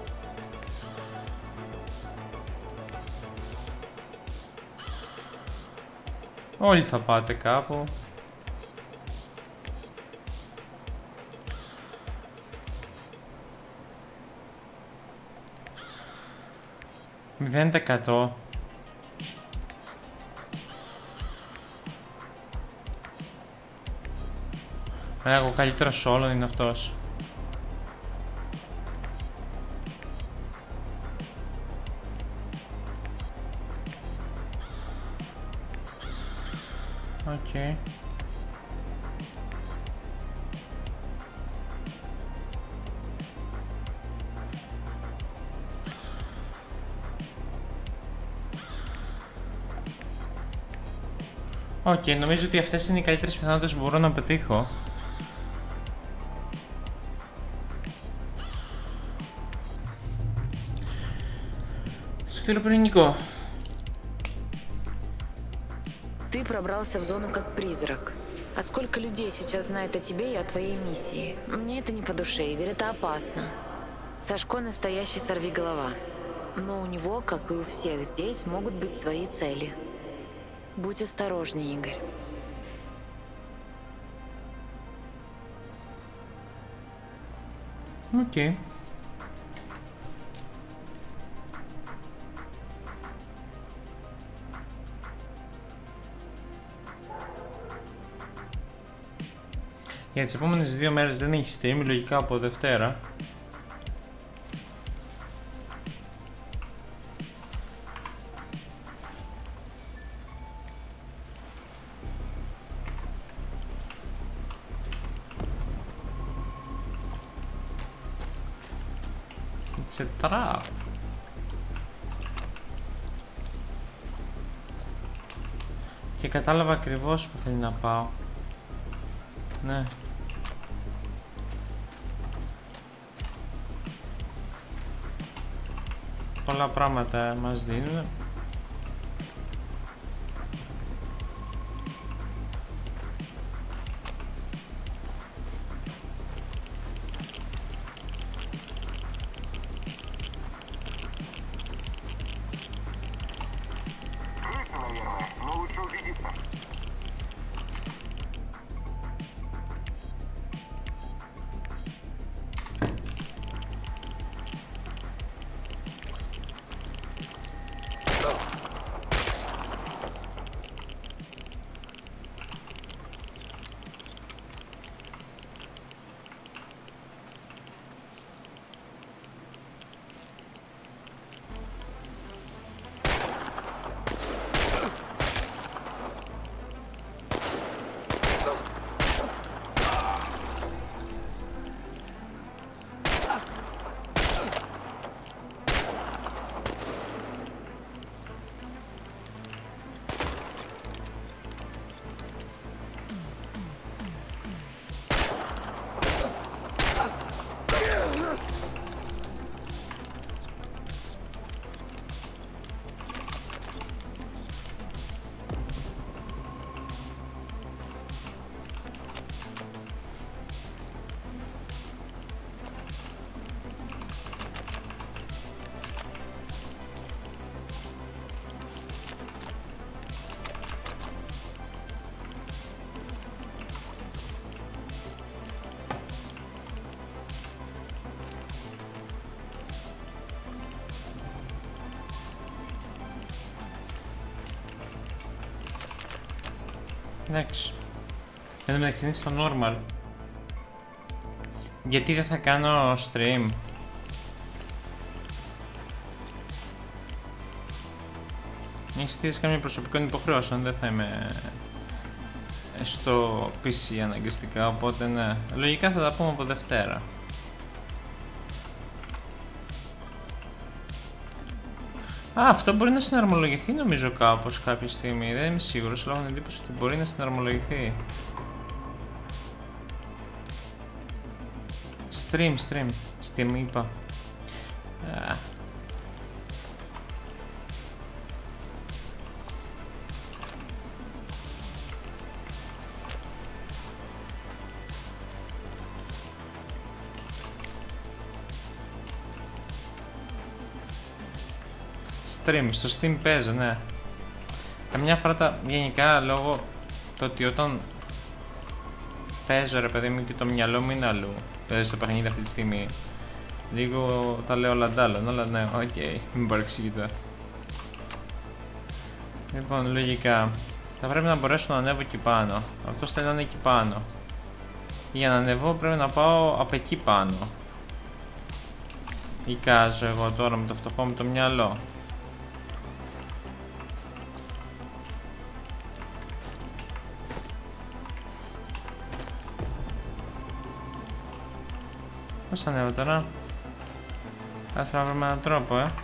Όλοι θα πάτε κάπου. μηδέν τοις εκατό. Εγώ καλύτερος όλων είναι αυτός. Οκ. Okay. Οκ, okay, νομίζω ότι αυτές είναι οι καλύτερες πιθανότητες που μπορώ να πετύχω. Склепленнико.
Ты пробрался в зону как призрак. А сколько людей сейчас знает о тебе и о твоей миссии? Мне это не по душе, Игорь, это опасно. Сашко настоящий сорвиголова. Но у него, как и у всех здесь, могут быть свои цели. Будь осторожнее, Игорь.
Окей. Okay. Για τις επόμενες δύο μέρες δεν έχει stream, λογικά από Δευτέρα. It's a trap. Και κατάλαβα ακριβώς που θέλει να πάω. Ναι. Πολλά πράγματα μας δίνουν. Εντάξει. Εν τω μεταξύ είναι στο normal. Γιατί δεν θα κάνω stream? Έχει στήσει καμία προσωπικών υποχρεώσεων, δεν θα είμαι στο πι σι αναγκαστικά, οπότε ναι. Λογικά θα τα πούμε από Δευτέρα. Α, αυτό μπορεί να συναρμολογηθεί νομίζω κάπως κάποια στιγμή, δεν είμαι σίγουρος, αλλά έχω την εντύπωση ότι μπορεί να συναρμολογηθεί. Stream, stream, stream είπα. Α. Stream, στο Steam παίζω, ναι. Καμιά φορά τα γενικά λόγω το ότι όταν παίζω ρε παιδί μου και το μυαλό μου είναι αλλού, δηλαδή στο παιχνίδι αυτή τη στιγμή, λίγο τα λέω λαντάλλον, αλλά ναι, οκ, okay, μην παρεξηγείτε. Λοιπόν, λογικά θα πρέπει να μπορέσω να ανέβω εκεί πάνω. Αυτός θέλει να είναι εκεί πάνω. Για να ανεβώ πρέπει να πάω από εκεί πάνω. Εικάζω εγώ τώρα με το φτωχό μου το μυαλό. Πώς θα ανέβω τώρα? Θα πρέπει να βρούμε έναν τρόπο, ε.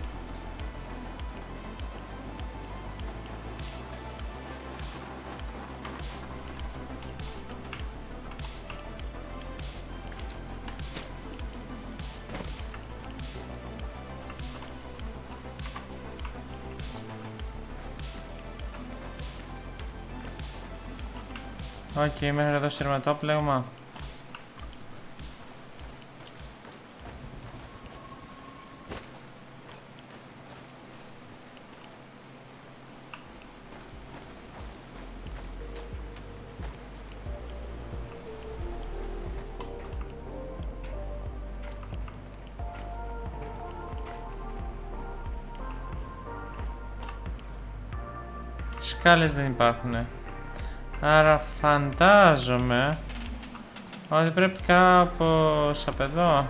Οκ, okay, μέχρι εδώ σειρματόπλεγμα. Σκάλες δεν υπάρχουνε. Άρα φαντάζομαι ότι πρέπει κάπως απ' εδώ.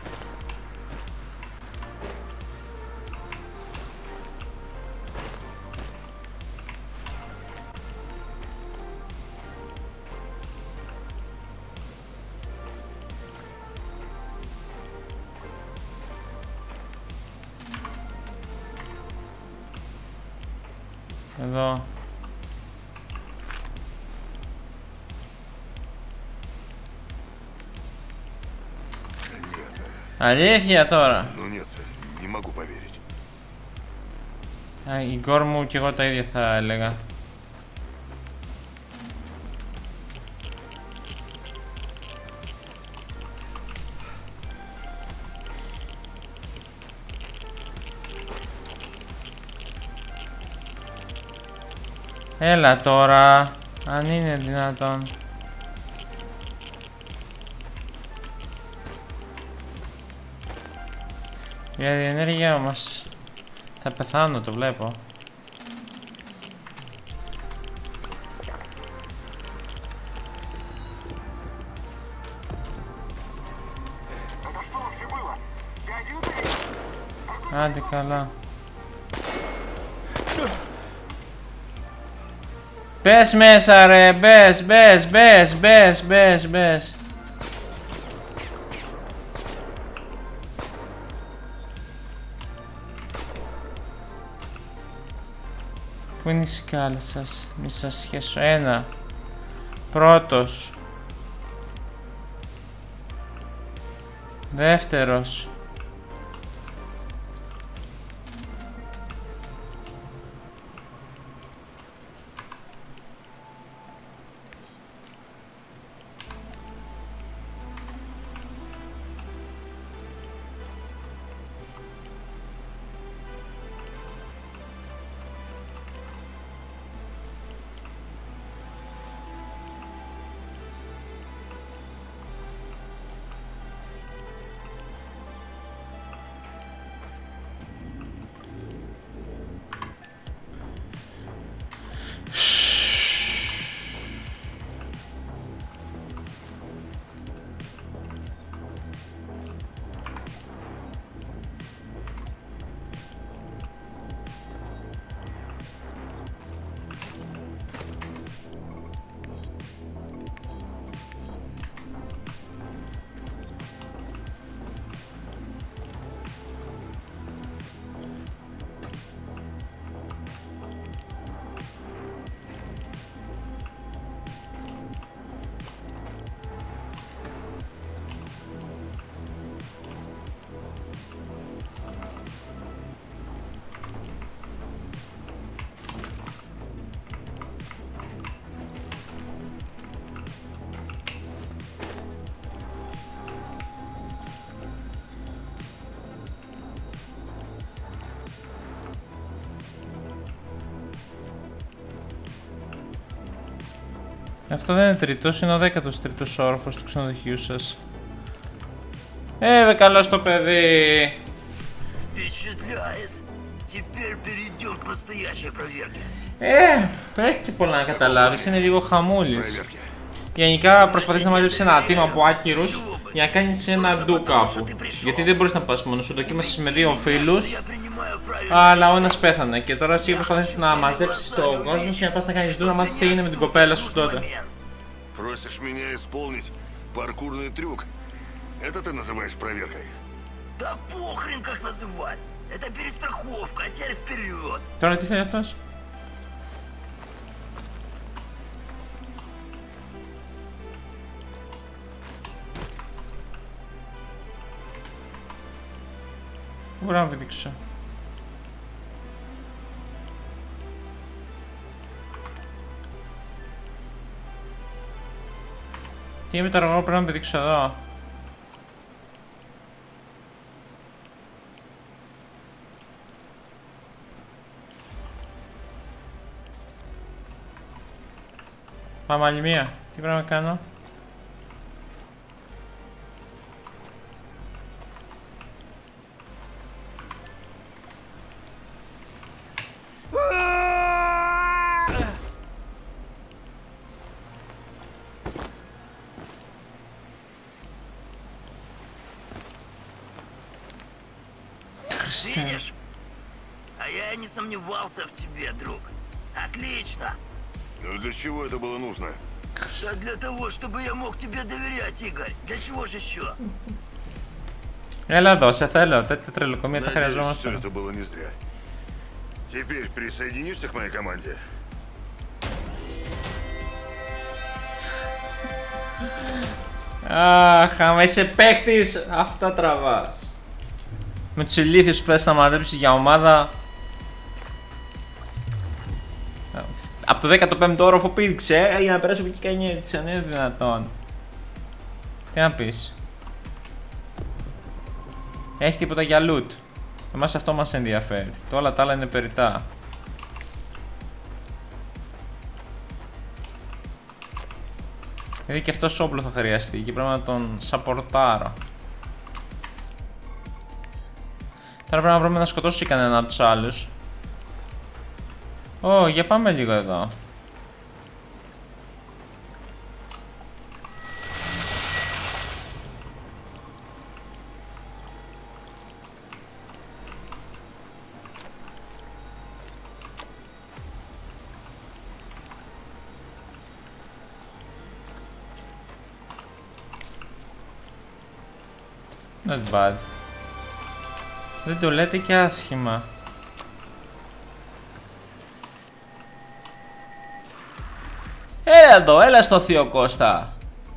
Εδώ. Αλήθεια τώρα. Α, η γκόρ μου και εγώ τα ίδια θα έλεγα. Έλα τώρα, αν είναι δυνατόν. Για την ενέργεια μας θα πεθάνω, το βλέπω. Άντε καλά. Μπες μέσα ρε, μπες, μπες, μπες, μπες, μπες, μπες. Πού είναι η σκάλα σας, μη σας σχέσω. Ένα. Πρώτος. Δεύτερος. Αυτό δεν είναι τρίτος, είναι ο δέκατος τρίτος όροφος του ξενοδοχείου σας. Ε, δε καλό στο παιδί. Ε, έχει και πολλά να καταλάβεις, είναι λίγο χαμούλης. Γενικά προσπαθείς να μαζέψεις ένα team από άκυρους για να κάνεις ένα ντου κάπου. Γιατί δεν μπορείς να πας μόνος σου, δοκίμασες με δύο φίλους, αλλά ο ένας πέθανε. Και τώρα εσύ προσπαθείς να μαζέψεις τον κόσμο σου για να πας να κάνεις ντου, να μάθεις τι έγινε με την κοπέλα σου τότε.
Просишь меня исполнить паркурный трюк? Это ты называешь проверкой?
Да похрен как называть. Это перестраховка, а теперь вперед.
Τώρα τι θέλει αυτός? Μπορώ να πηδήξω. Τι είμαι τώρα, εγώ πρέπει να πηδήξω εδώ. Πάμε άλλη μία. Τι πρέπει να κάνω?
Видишь? А я и не сомневался в тебе, друг. Отлично.
Ну для чего это было нужно?
Да для того, чтобы я мог тебе доверять, Игорь. Для чего же еще?
Έλα εδώ, σε θέλω. Τέτοια τρελοκομεία τα
Надеюсь, все
χρειαζόμαστε.
это было не зря. Теперь присоединишься к моей команде?
Αχ, άμα είσαι παίχτης, αυτά τραβάς. Με τους ηλίθιους που πρέπει να μαζέψεις για ομάδα. Από το δέκατο πέμπτο όροφο πήδηξε για να περάσω από εκεί κανεί έτσι, αν είναι δυνατόν. Τι να πεις? Έχει τίποτα για loot? Εμάς αυτό μας ενδιαφέρει. Το όλα τα άλλα είναι περιττά. Γιατί και αυτός όπλο θα χρειαστεί και πρέπει να τον σαπορτάρω. Τώρα πρέπει να βρούμε να σκοτώσει κανένα από τους άλλους. Ω, για πάμε λίγο εδώ. Not bad. Δεν το λέτε και άσχημα. Έλα εδώ, έλα στο θείο Κώστα.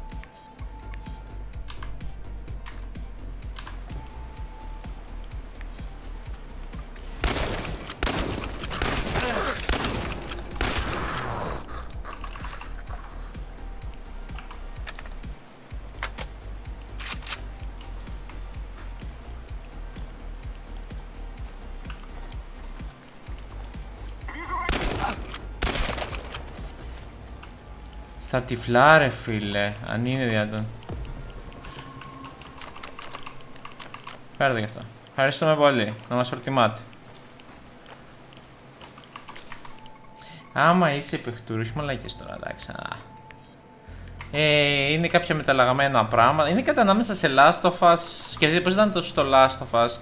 Στα τυφλά ρε φίλε, αν είναι δυνατόν. Φέρετε και αυτό. Ευχαριστούμε πολύ, να μας προτιμάτε. Άμα είσαι παιχτούρο, όχι μαλάκες τώρα, εντάξει. Ε, είναι κάποια μεταλλαγμένα πράγματα. Είναι κάτι ανάμεσα σε Last of Us. Σκεφτείτε πώς ήταν το στο Last of Us.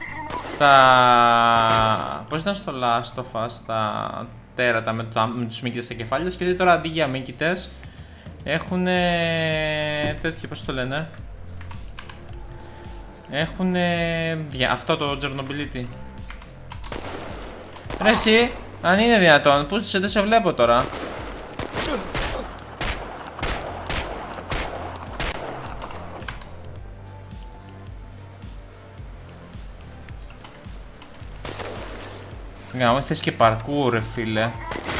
Τα... Πώς ήταν στο Last of Us τα τέρατα με, το... με τους μύκητες στα κεφάλια. Σκεφτείτε τώρα αντί για μύκητες έχουν τέτοιο, πώς το λένε. Έχουν αυτό το Τζερνομπιλίτι. Ρε εσύ, αν είναι δυνατόν, πού σε δεν σε βλέπω τώρα. Γάμο, θες και παρκούρ ρε φίλε.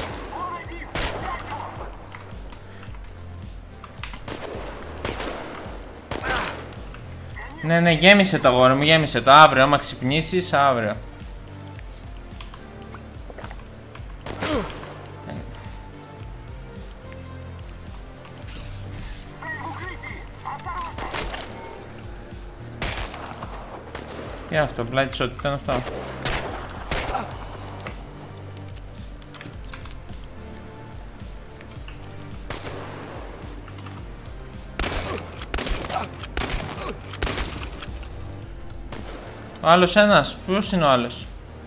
Ναι, ναι, γέμισε το αγόρι μου, γέμισε το. Αύριο, άμα ξυπνήσεις, αύριο. Τι είναι αυτό, blind shot, τι ήταν αυτό? Ο άλλος ένας, ποιος είναι ο άλλος?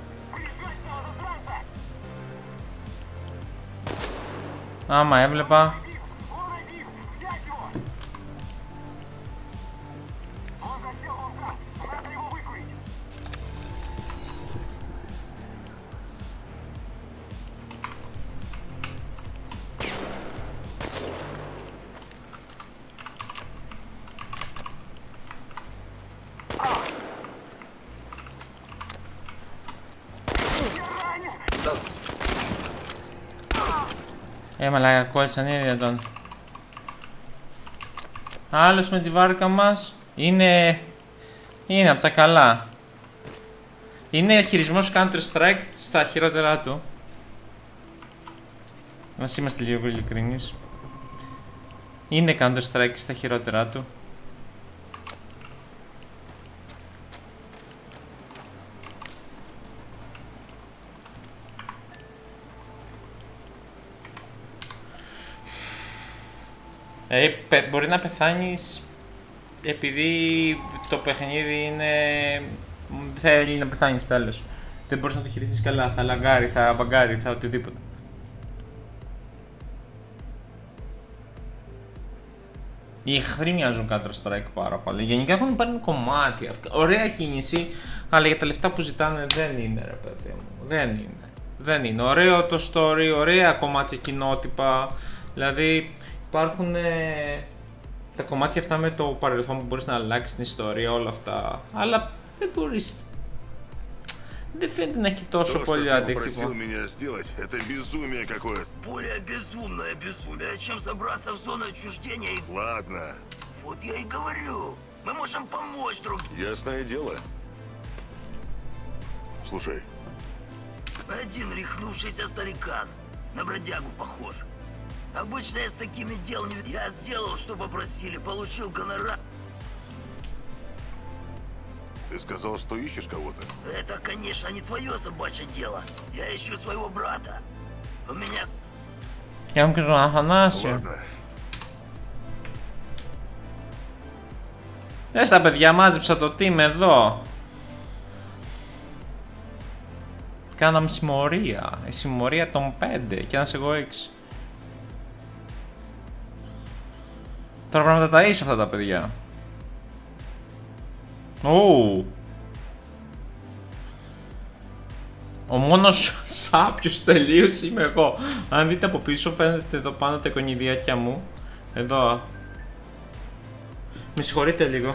Άμα έβλεπα. Ε, μαλάκα, κόλλησαν, είναι δυνατόν. Άλλος με τη βάρκα μας. Είναι... Είναι από τα καλά. Είναι χειρισμός Counter-Strike στα χειρότερά του. Ας είμαστε λίγο ειλικρινείς. Είναι Counter-Strike στα χειρότερά του. Ε, μπορεί να πεθάνεις επειδή το παιχνίδι είναι... δεν θέλει να πεθάνεις τέλος. Δεν μπορείς να το χειριστείς καλά, θα λαγκάρει, θα μπαγκάρει, θα οτιδήποτε. Οι εχθροί μοιάζουν Counter-Strike πάρα πολύ. Γενικά έχουν πάρει κομμάτι. Ωραία κίνηση, αλλά για τα λεφτά που ζητάνε δεν είναι, ρε παιδί μου. Δεν είναι. Δεν είναι. Ωραίο το story, ωραία κομμάτια κοινότυπα. Δηλαδή υπάρχουν ε, τα κομμάτια αυτά με το παρελθόν που μπορείς να αλλάξεις την ιστορία, όλα αυτά. Αλλά δεν μπορείς. Δεν φαίνεται να έχει τόσο πολύ αντίκτυπο.
Более безумное безумие, чем забраться в зону отчуждения и...
Ладно.
Вот я и говорю. Мы можем помочь друг другу.
Ясное дело. Слушай.
Один рехнувшийся старикан. На бродягу похож. Обычно я с такими делами... Я сделал, что попросили, получил гонорар.
Ты сказал, что ищешь кого-то?
Это, конечно, не твое собачье дело. Я ищу своего брата. У меня...
Я вам говорю, Αθανάσιο.
Ладно.
Δες τα παιδιά, μάζεψα το team εδώ. Κάναμε συμμορία. Η συμμορία των πέντε και ένας εγώ έξι. Τώρα πρέπει να τα ταΐσω αυτά τα παιδιά. Ου. Ο μόνος σάπιος τελείως είμαι εγώ. Αν δείτε από πίσω φαίνεται εδώ πάνω τα κονιδιάκια μου. Εδώ. Με συγχωρείτε λίγο.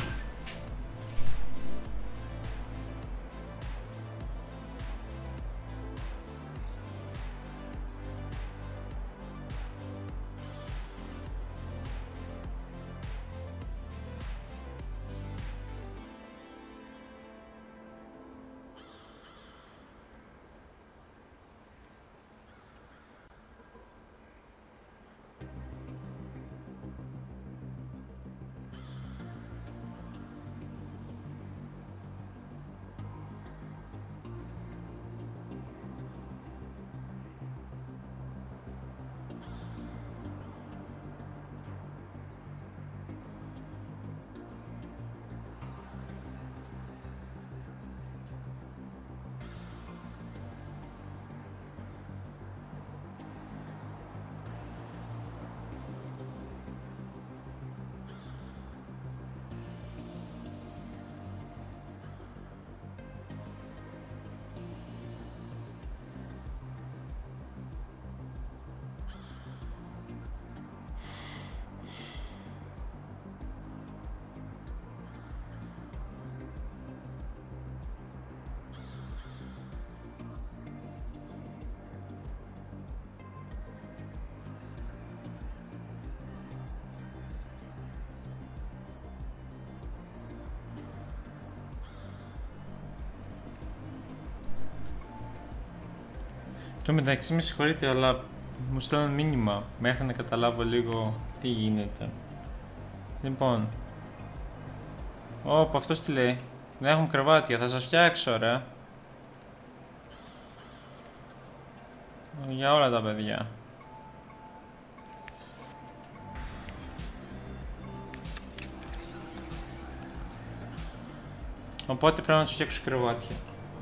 Το μεταξύ με συγχωρείτε, αλλά μου στέλνουν μήνυμα μέχρι να καταλάβω λίγο τι γίνεται. Λοιπόν. Ωπ, αυτός τι λέει. Δεν έχουν κρεβάτια, θα σας φτιάξω ρε. Για όλα τα παιδιά. Οπότε πρέπει να τους φτιάξω κρεβάτια.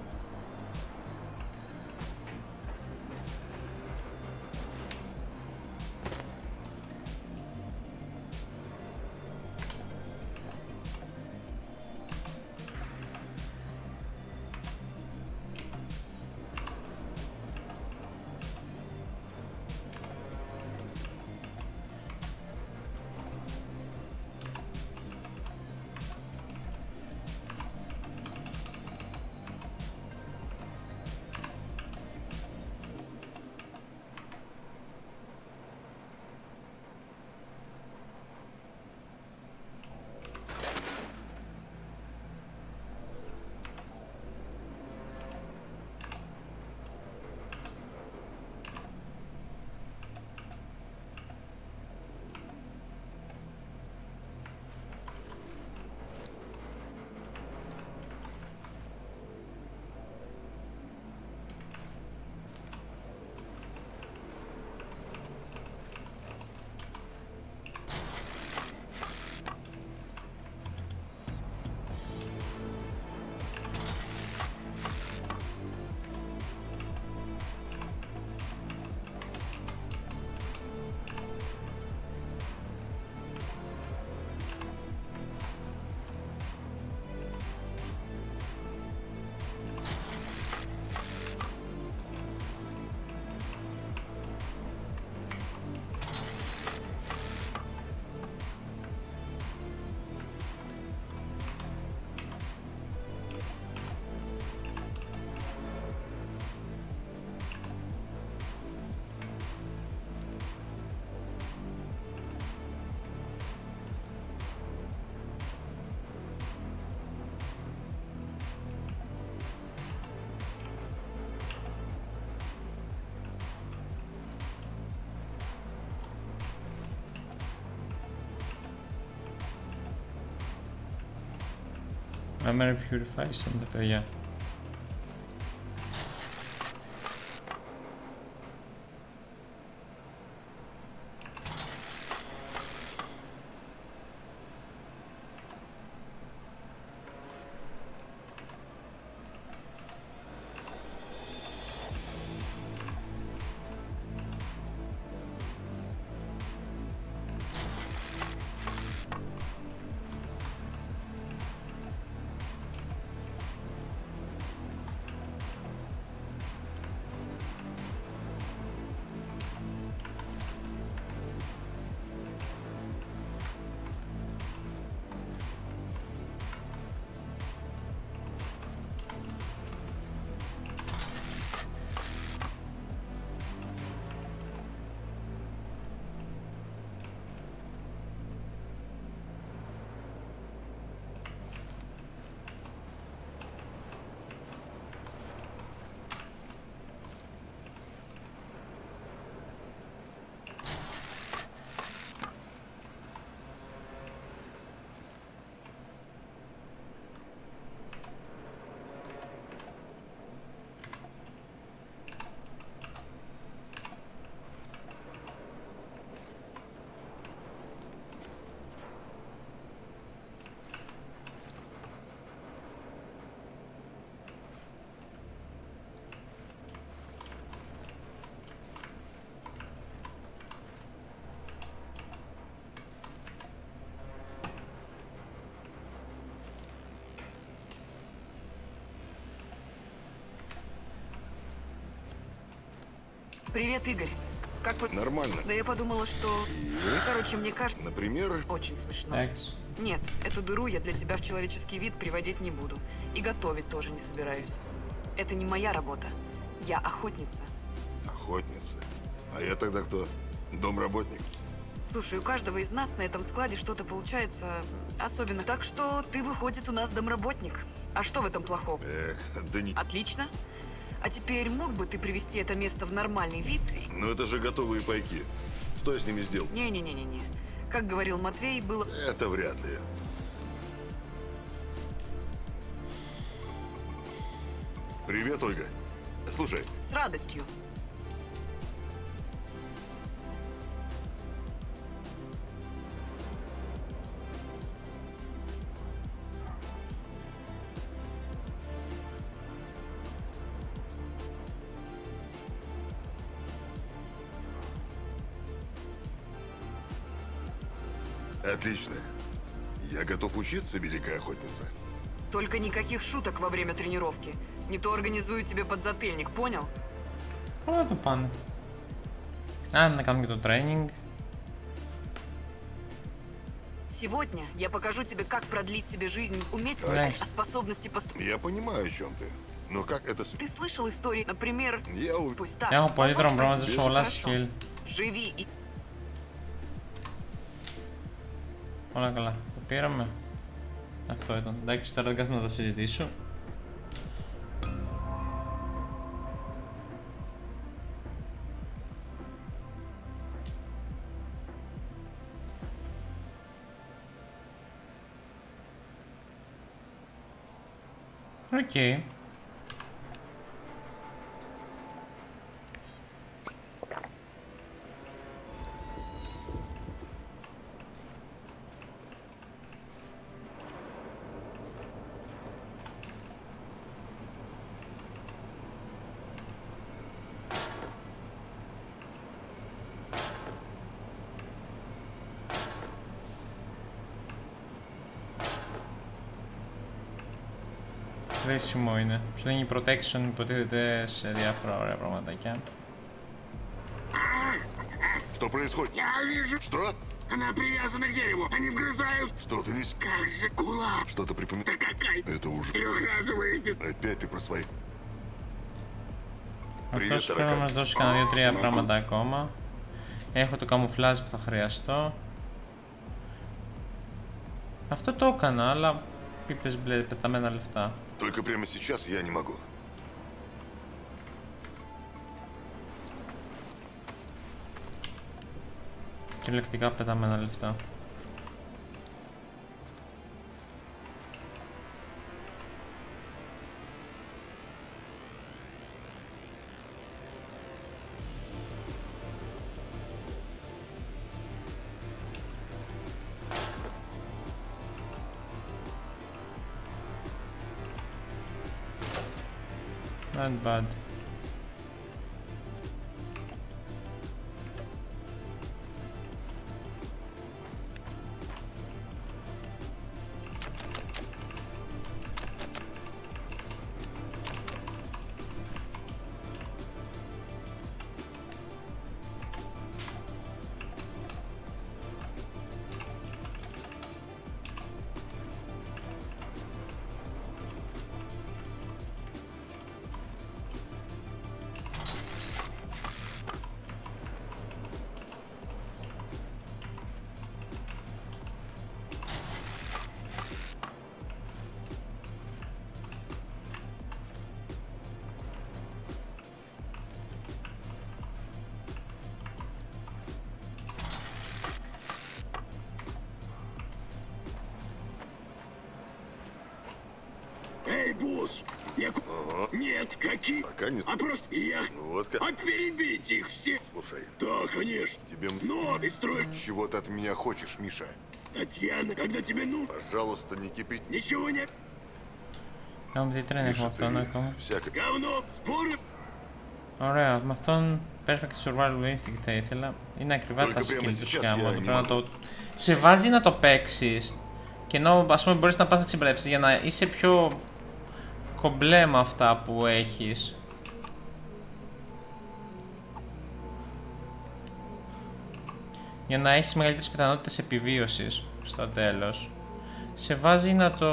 Memory Purifies είναι τα παιδιά.
Привет, Игорь. Как бы...
Нормально.
Да я подумала, что... Короче, мне кажется...
Например?
Очень смешно.
Thanks.
Нет, эту дыру я для тебя в человеческий вид приводить не буду. И готовить тоже не собираюсь. Это не моя работа. Я охотница.
Охотница. А я тогда кто? Домработник?
Слушай, у каждого из нас на этом складе что-то получается особенно. Так что ты, выходит, у нас домработник. А что в этом плохого?
Эх, да не...
Отлично. А теперь мог бы ты привести это место в нормальный вид?
Ну это же готовые пайки. Что я с ними сделал?
Не-не-не-не-не. Как говорил Матвей, было...
Это вряд ли. Привет, Ольга. Слушай.
С радостью.
Отлично. Я готов учиться, великая охотница.
Только никаких шуток во время тренировки. Не то организую тебе подзатыльник, понял?
Όλα το πάνε. Α, να κάνουμε και το training.
Сегодня я покажу тебе, как продлить себе жизнь, уметь
Right.
о способности поступать.
Я понимаю, о чем ты. Но как это... с-
Ты слышал истории, например,
Я ув-
пусть так.
Έχω πολύ
Пожалуйста,
δρόμο να μαζέψω όλα
хорошо.
skill.
Живи и
Όλα καλά. Το πήραμε. Αυτό ήταν. Εντάξει, τώρα δεν κάθομαι να τα συζητήσω. Οκ. Okay. Χρήσιμο είναι. Σου δίνει protection, υποτίθεται, σε διάφορα ωραία πραγματάκια.
Что происходит?
Я вижу.
Что?
Она привязана к дереву. Они вгрызают.
Что ты не...
Как же кулак.
Что-то
Да
припоминаешь?
какая
Это ужас.
трехразовая пи-
Опять ты про свои...
Αυτός πρέπει να
Ταρακά.
μας δώσει κανένα δύο-τρία
Ω,
πράγματα ακόμα. Έχω το καμουφλάζ που θα χρειαστώ. Αυτό το έκανα, αλλά πίπες μπλε, πεταμένα λεφτά.
Только прямо сейчас я не могу.
Κυριολεκτικά πεταμένα λεφτά. Not bad.
Эй, босс! Я... ку-
Ага.
Нет, какие?
Пока нет.
А просто я...
Ну вот как.
А перебить их все?
Слушай,
Да, конечно.
тебе...
Но ты строишь...
Чего ты от меня хочешь, Миша?
Татьяна, когда тебе ну...
Пожалуйста, не кипить.
Ничего не...
Έχουμε τι τρένα έχουμε αυτόν ακόμα.
всяко...
Говно, споры...
Ωραία, με αυτόν Perfect Survival Instinct θα ήθελα. Είναι ακριβά
Только
τα
прямо
skill του
сейчас
σκιάμου.
я
Το
не
πρέπει να
могу.
το... Σε βάζει να το παίξεις. Και ενώ ας πούμε μπορείς να πας να ξεμπλέψεις για να είσαι πιο κομπλέ με αυτά που έχεις. Για να έχεις μεγαλύτερες πιθανότητες επιβίωσης στο τέλος. Σε βάζει να το...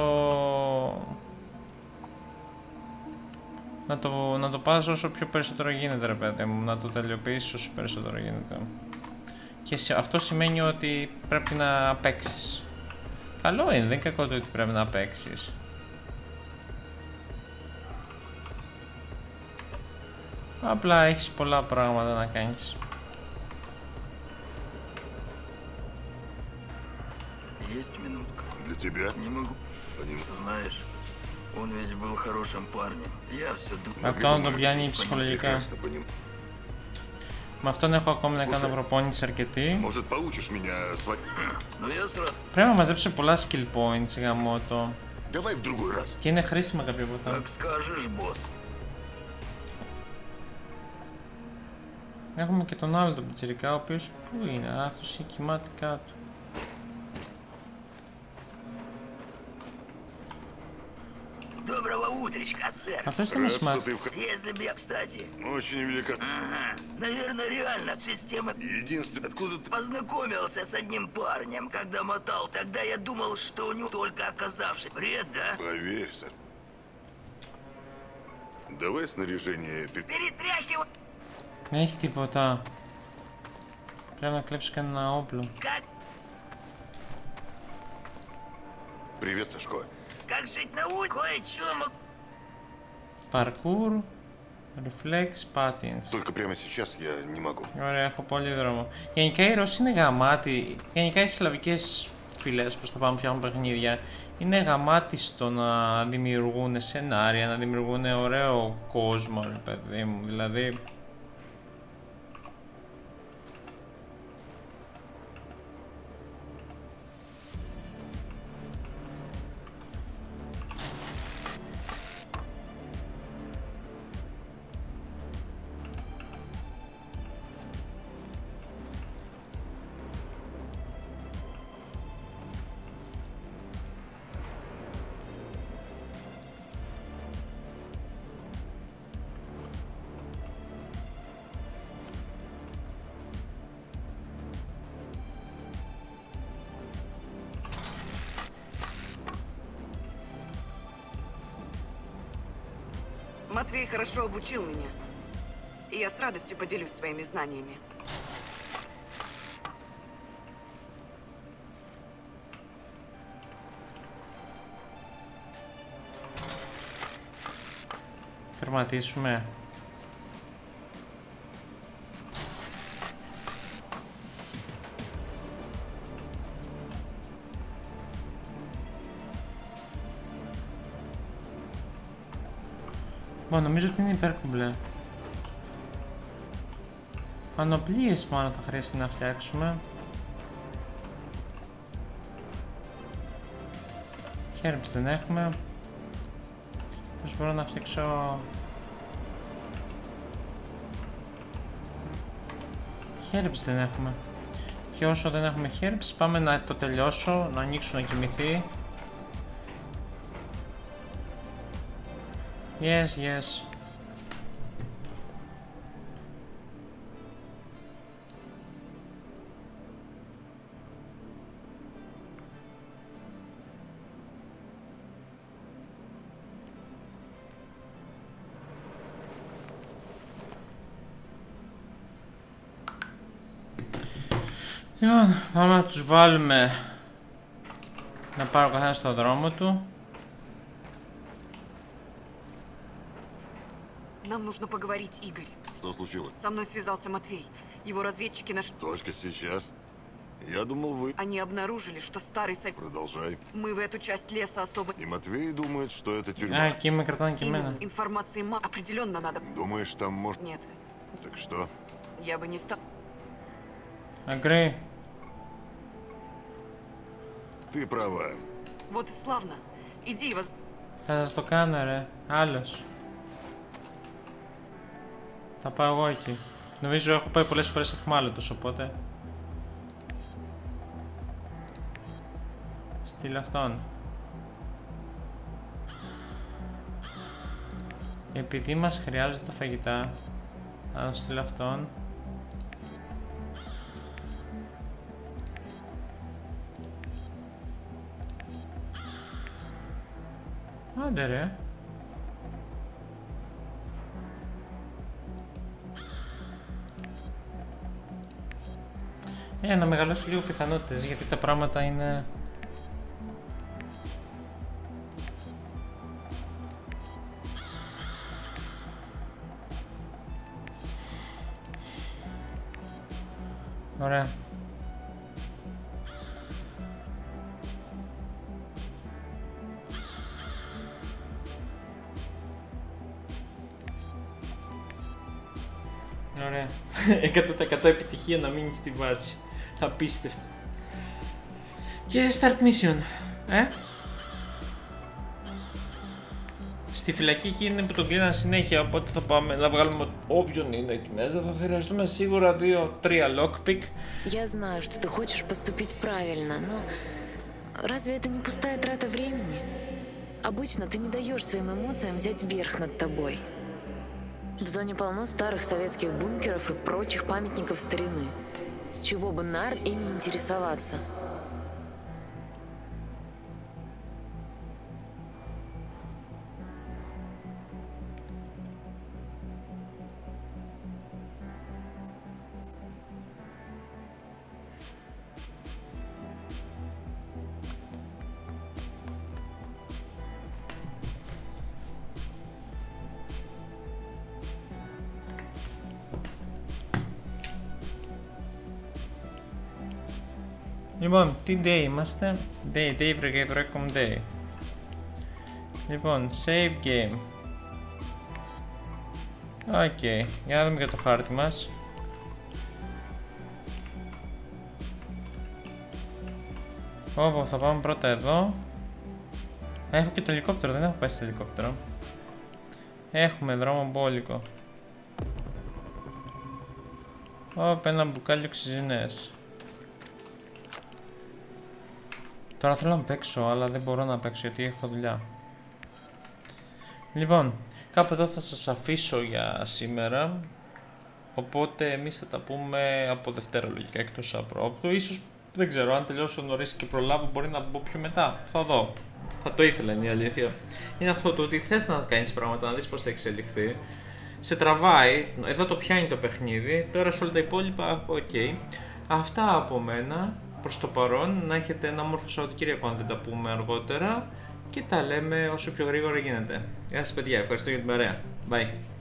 Να το, να το πας όσο πιο περισσότερο γίνεται, ρε παιδί μου. Να το τελειοποιήσεις όσο περισσότερο γίνεται. Και σε, αυτό σημαίνει ότι πρέπει να παίξεις. Καλό είναι, δεν είναι κακό το ότι πρέπει να παίξεις. Απλά έχεις πολλά πράγματα να κάνεις.
Есть минутка.
Для тебя?
Не могу.
Поним...
Знаешь, Он ведь был хорошим парнем. Я все думал.
Αυτό τον πιάνει ψυχολογικά.
Прекрасно поним-
Με αυτόν έχω ακόμη να κάνω προπόνηση αρκετή.
Может, получишь меня сва-
Ну я сразу.
Πρέπει να μαζέψω πολλά skill points γαμώτο.
Давай в другой раз.
Και είναι χρήσιμα κάποια από αυτά.
Как скажешь, босс.
Έχουμε και τον άλλο τον πιτσιρικά, ο οποίος πού είναι, Α, αυτός κοιμάται κάτω.
Доброго утречка, сэр.
Αυτός ήταν
Рад, что
smart.
ты в... х-
Если бы я, кстати.
Очень велика.
Ага. Наверное, реально система.
Единственное, откуда ты...
Познакомился с одним парнем, когда мотал. Тогда я думал, что у него только оказавший бред, да?
Поверь, сэр. Давай снаряжение... пер-
Перетряхивай.
Δεν έχει τίποτα. Πρέπει να κλέψω κανένα όπλο.
Как,
Привет, Сашко.
как жить на улице? Кое-что мог...
Parkour, reflex, patins.
Только прямо сейчас я не могу.
Ωραία, έχω πολύ δρόμο. Γενικά οι Ρώσοι είναι γαμάτοι. Γενικά οι σλαβικές φυλές προς το πάνω φτιάχνουν παιχνίδια είναι γαμάτοι στο να δημιουργούν σενάρια, να δημιουργούν ωραίο κόσμο, ρε παιδί μου. Δηλαδή.
Матвей хорошо обучил меня. И я с радостью поделюсь своими знаниями.
Τερματίσουμε. Μα νομίζω ότι είναι υπέρκουμπλε. Πανοπλίες μάλλον θα χρειαστεί να φτιάξουμε. Herbs δεν έχουμε. Πώς μπορώ να φτιάξω... Herbs δεν έχουμε. Και όσο δεν έχουμε herbs πάμε να το τελειώσω, να ανοίξω να κοιμηθεί. Yes, yes. Λοιπόν, πάμε να τους βάλουμε να πάρω καθένα στο δρόμο του.
Нам нужно поговорить, Игорь.
Что случилось?
Со мной связался Матвей. Его разведчики нашли...
Только сейчас? Я думал, вы...
Они обнаружили, что старый совет...
Продолжай.
Мы в эту часть леса особо...
И Матвей думает, что это
Α,
тюрьма.
εκεί με κρατάνε και εμένα.
Именно. Информации мало. Определенно надо...
Думаешь, там может...
Нет,
Так что?
я бы не стал...
Agree.
Ты права.
Вот и славно. Иди и воз...
Θα σας το κάνω ρε, άλλος. Θα πάω εγώ εκεί. Νομίζω έχω πάει πολλές φορές αιχμάλωτος, οπότε... Στείλ αυτόν. Επειδή μας χρειάζονται τα φαγητά, θα τον στείλω αυτόν. Άντε ρε. Ε, να μεγαλώσω λίγο πιθανότητες, γιατί τα πράγματα είναι... Ωραία. Ωραία. εκατό τοις εκατό επιτυχία να μείνει στη βάση. Απίστευτο. Και start mission. Ε? Στη φυλακή εκεί είναι που τον κλείναν συνέχεια, οπότε θα πάμε να βγάλουμε όποιον είναι εκεί μέσα. Θα χρειαστούμε σίγουρα δύο τρία lockpick.
Я знаю, что ты хочешь поступить правильно, но разве это не пустая трата времени? Обычно ты не даешь своим эмоциям взять верх над тобой. В зоне полно старых советских бункеров и прочих памятников старины. С чего бы Нар ими интересоваться?
Λοιπόν, τι day είμαστε? Day, day, βρεκομ day. Λοιπόν, save game. Οκ, okay. Για να δούμε και το χάρτη μας. Όπου θα πάμε πρώτα εδώ. Έχω και το ελικόπτερο, δεν έχω πάει στο ελικόπτερο. Έχουμε δρόμο μπόλικο. Ωπ, ένα μπουκάλι οξυζινές. Τώρα θέλω να παίξω, αλλά δεν μπορώ να παίξω γιατί έχω δουλειά. Λοιπόν, κάπου εδώ θα σας αφήσω για σήμερα. Οπότε εμείς θα τα πούμε από Δευτέρα λογικά, εκτός απρόπτου. Ίσως, δεν ξέρω, αν τελειώσω νωρίς και προλάβω μπορεί να μπω πιο μετά. Θα δω. Θα το ήθελα, είναι η αλήθεια. Είναι αυτό το ότι θες να κάνεις πράγματα, να δεις πώς θα εξελιχθεί. Σε τραβάει, εδώ το πιάνει το παιχνίδι, τώρα σε όλα τα υπόλοιπα, οκ. Okay. Αυτά από μένα. Προς το παρόν, να έχετε ένα όμορφο Σαββατοκύριακο αν δεν τα πούμε αργότερα και τα λέμε όσο πιο γρήγορα γίνεται. Γεια σας παιδιά, ευχαριστώ για την παρέα. Bye.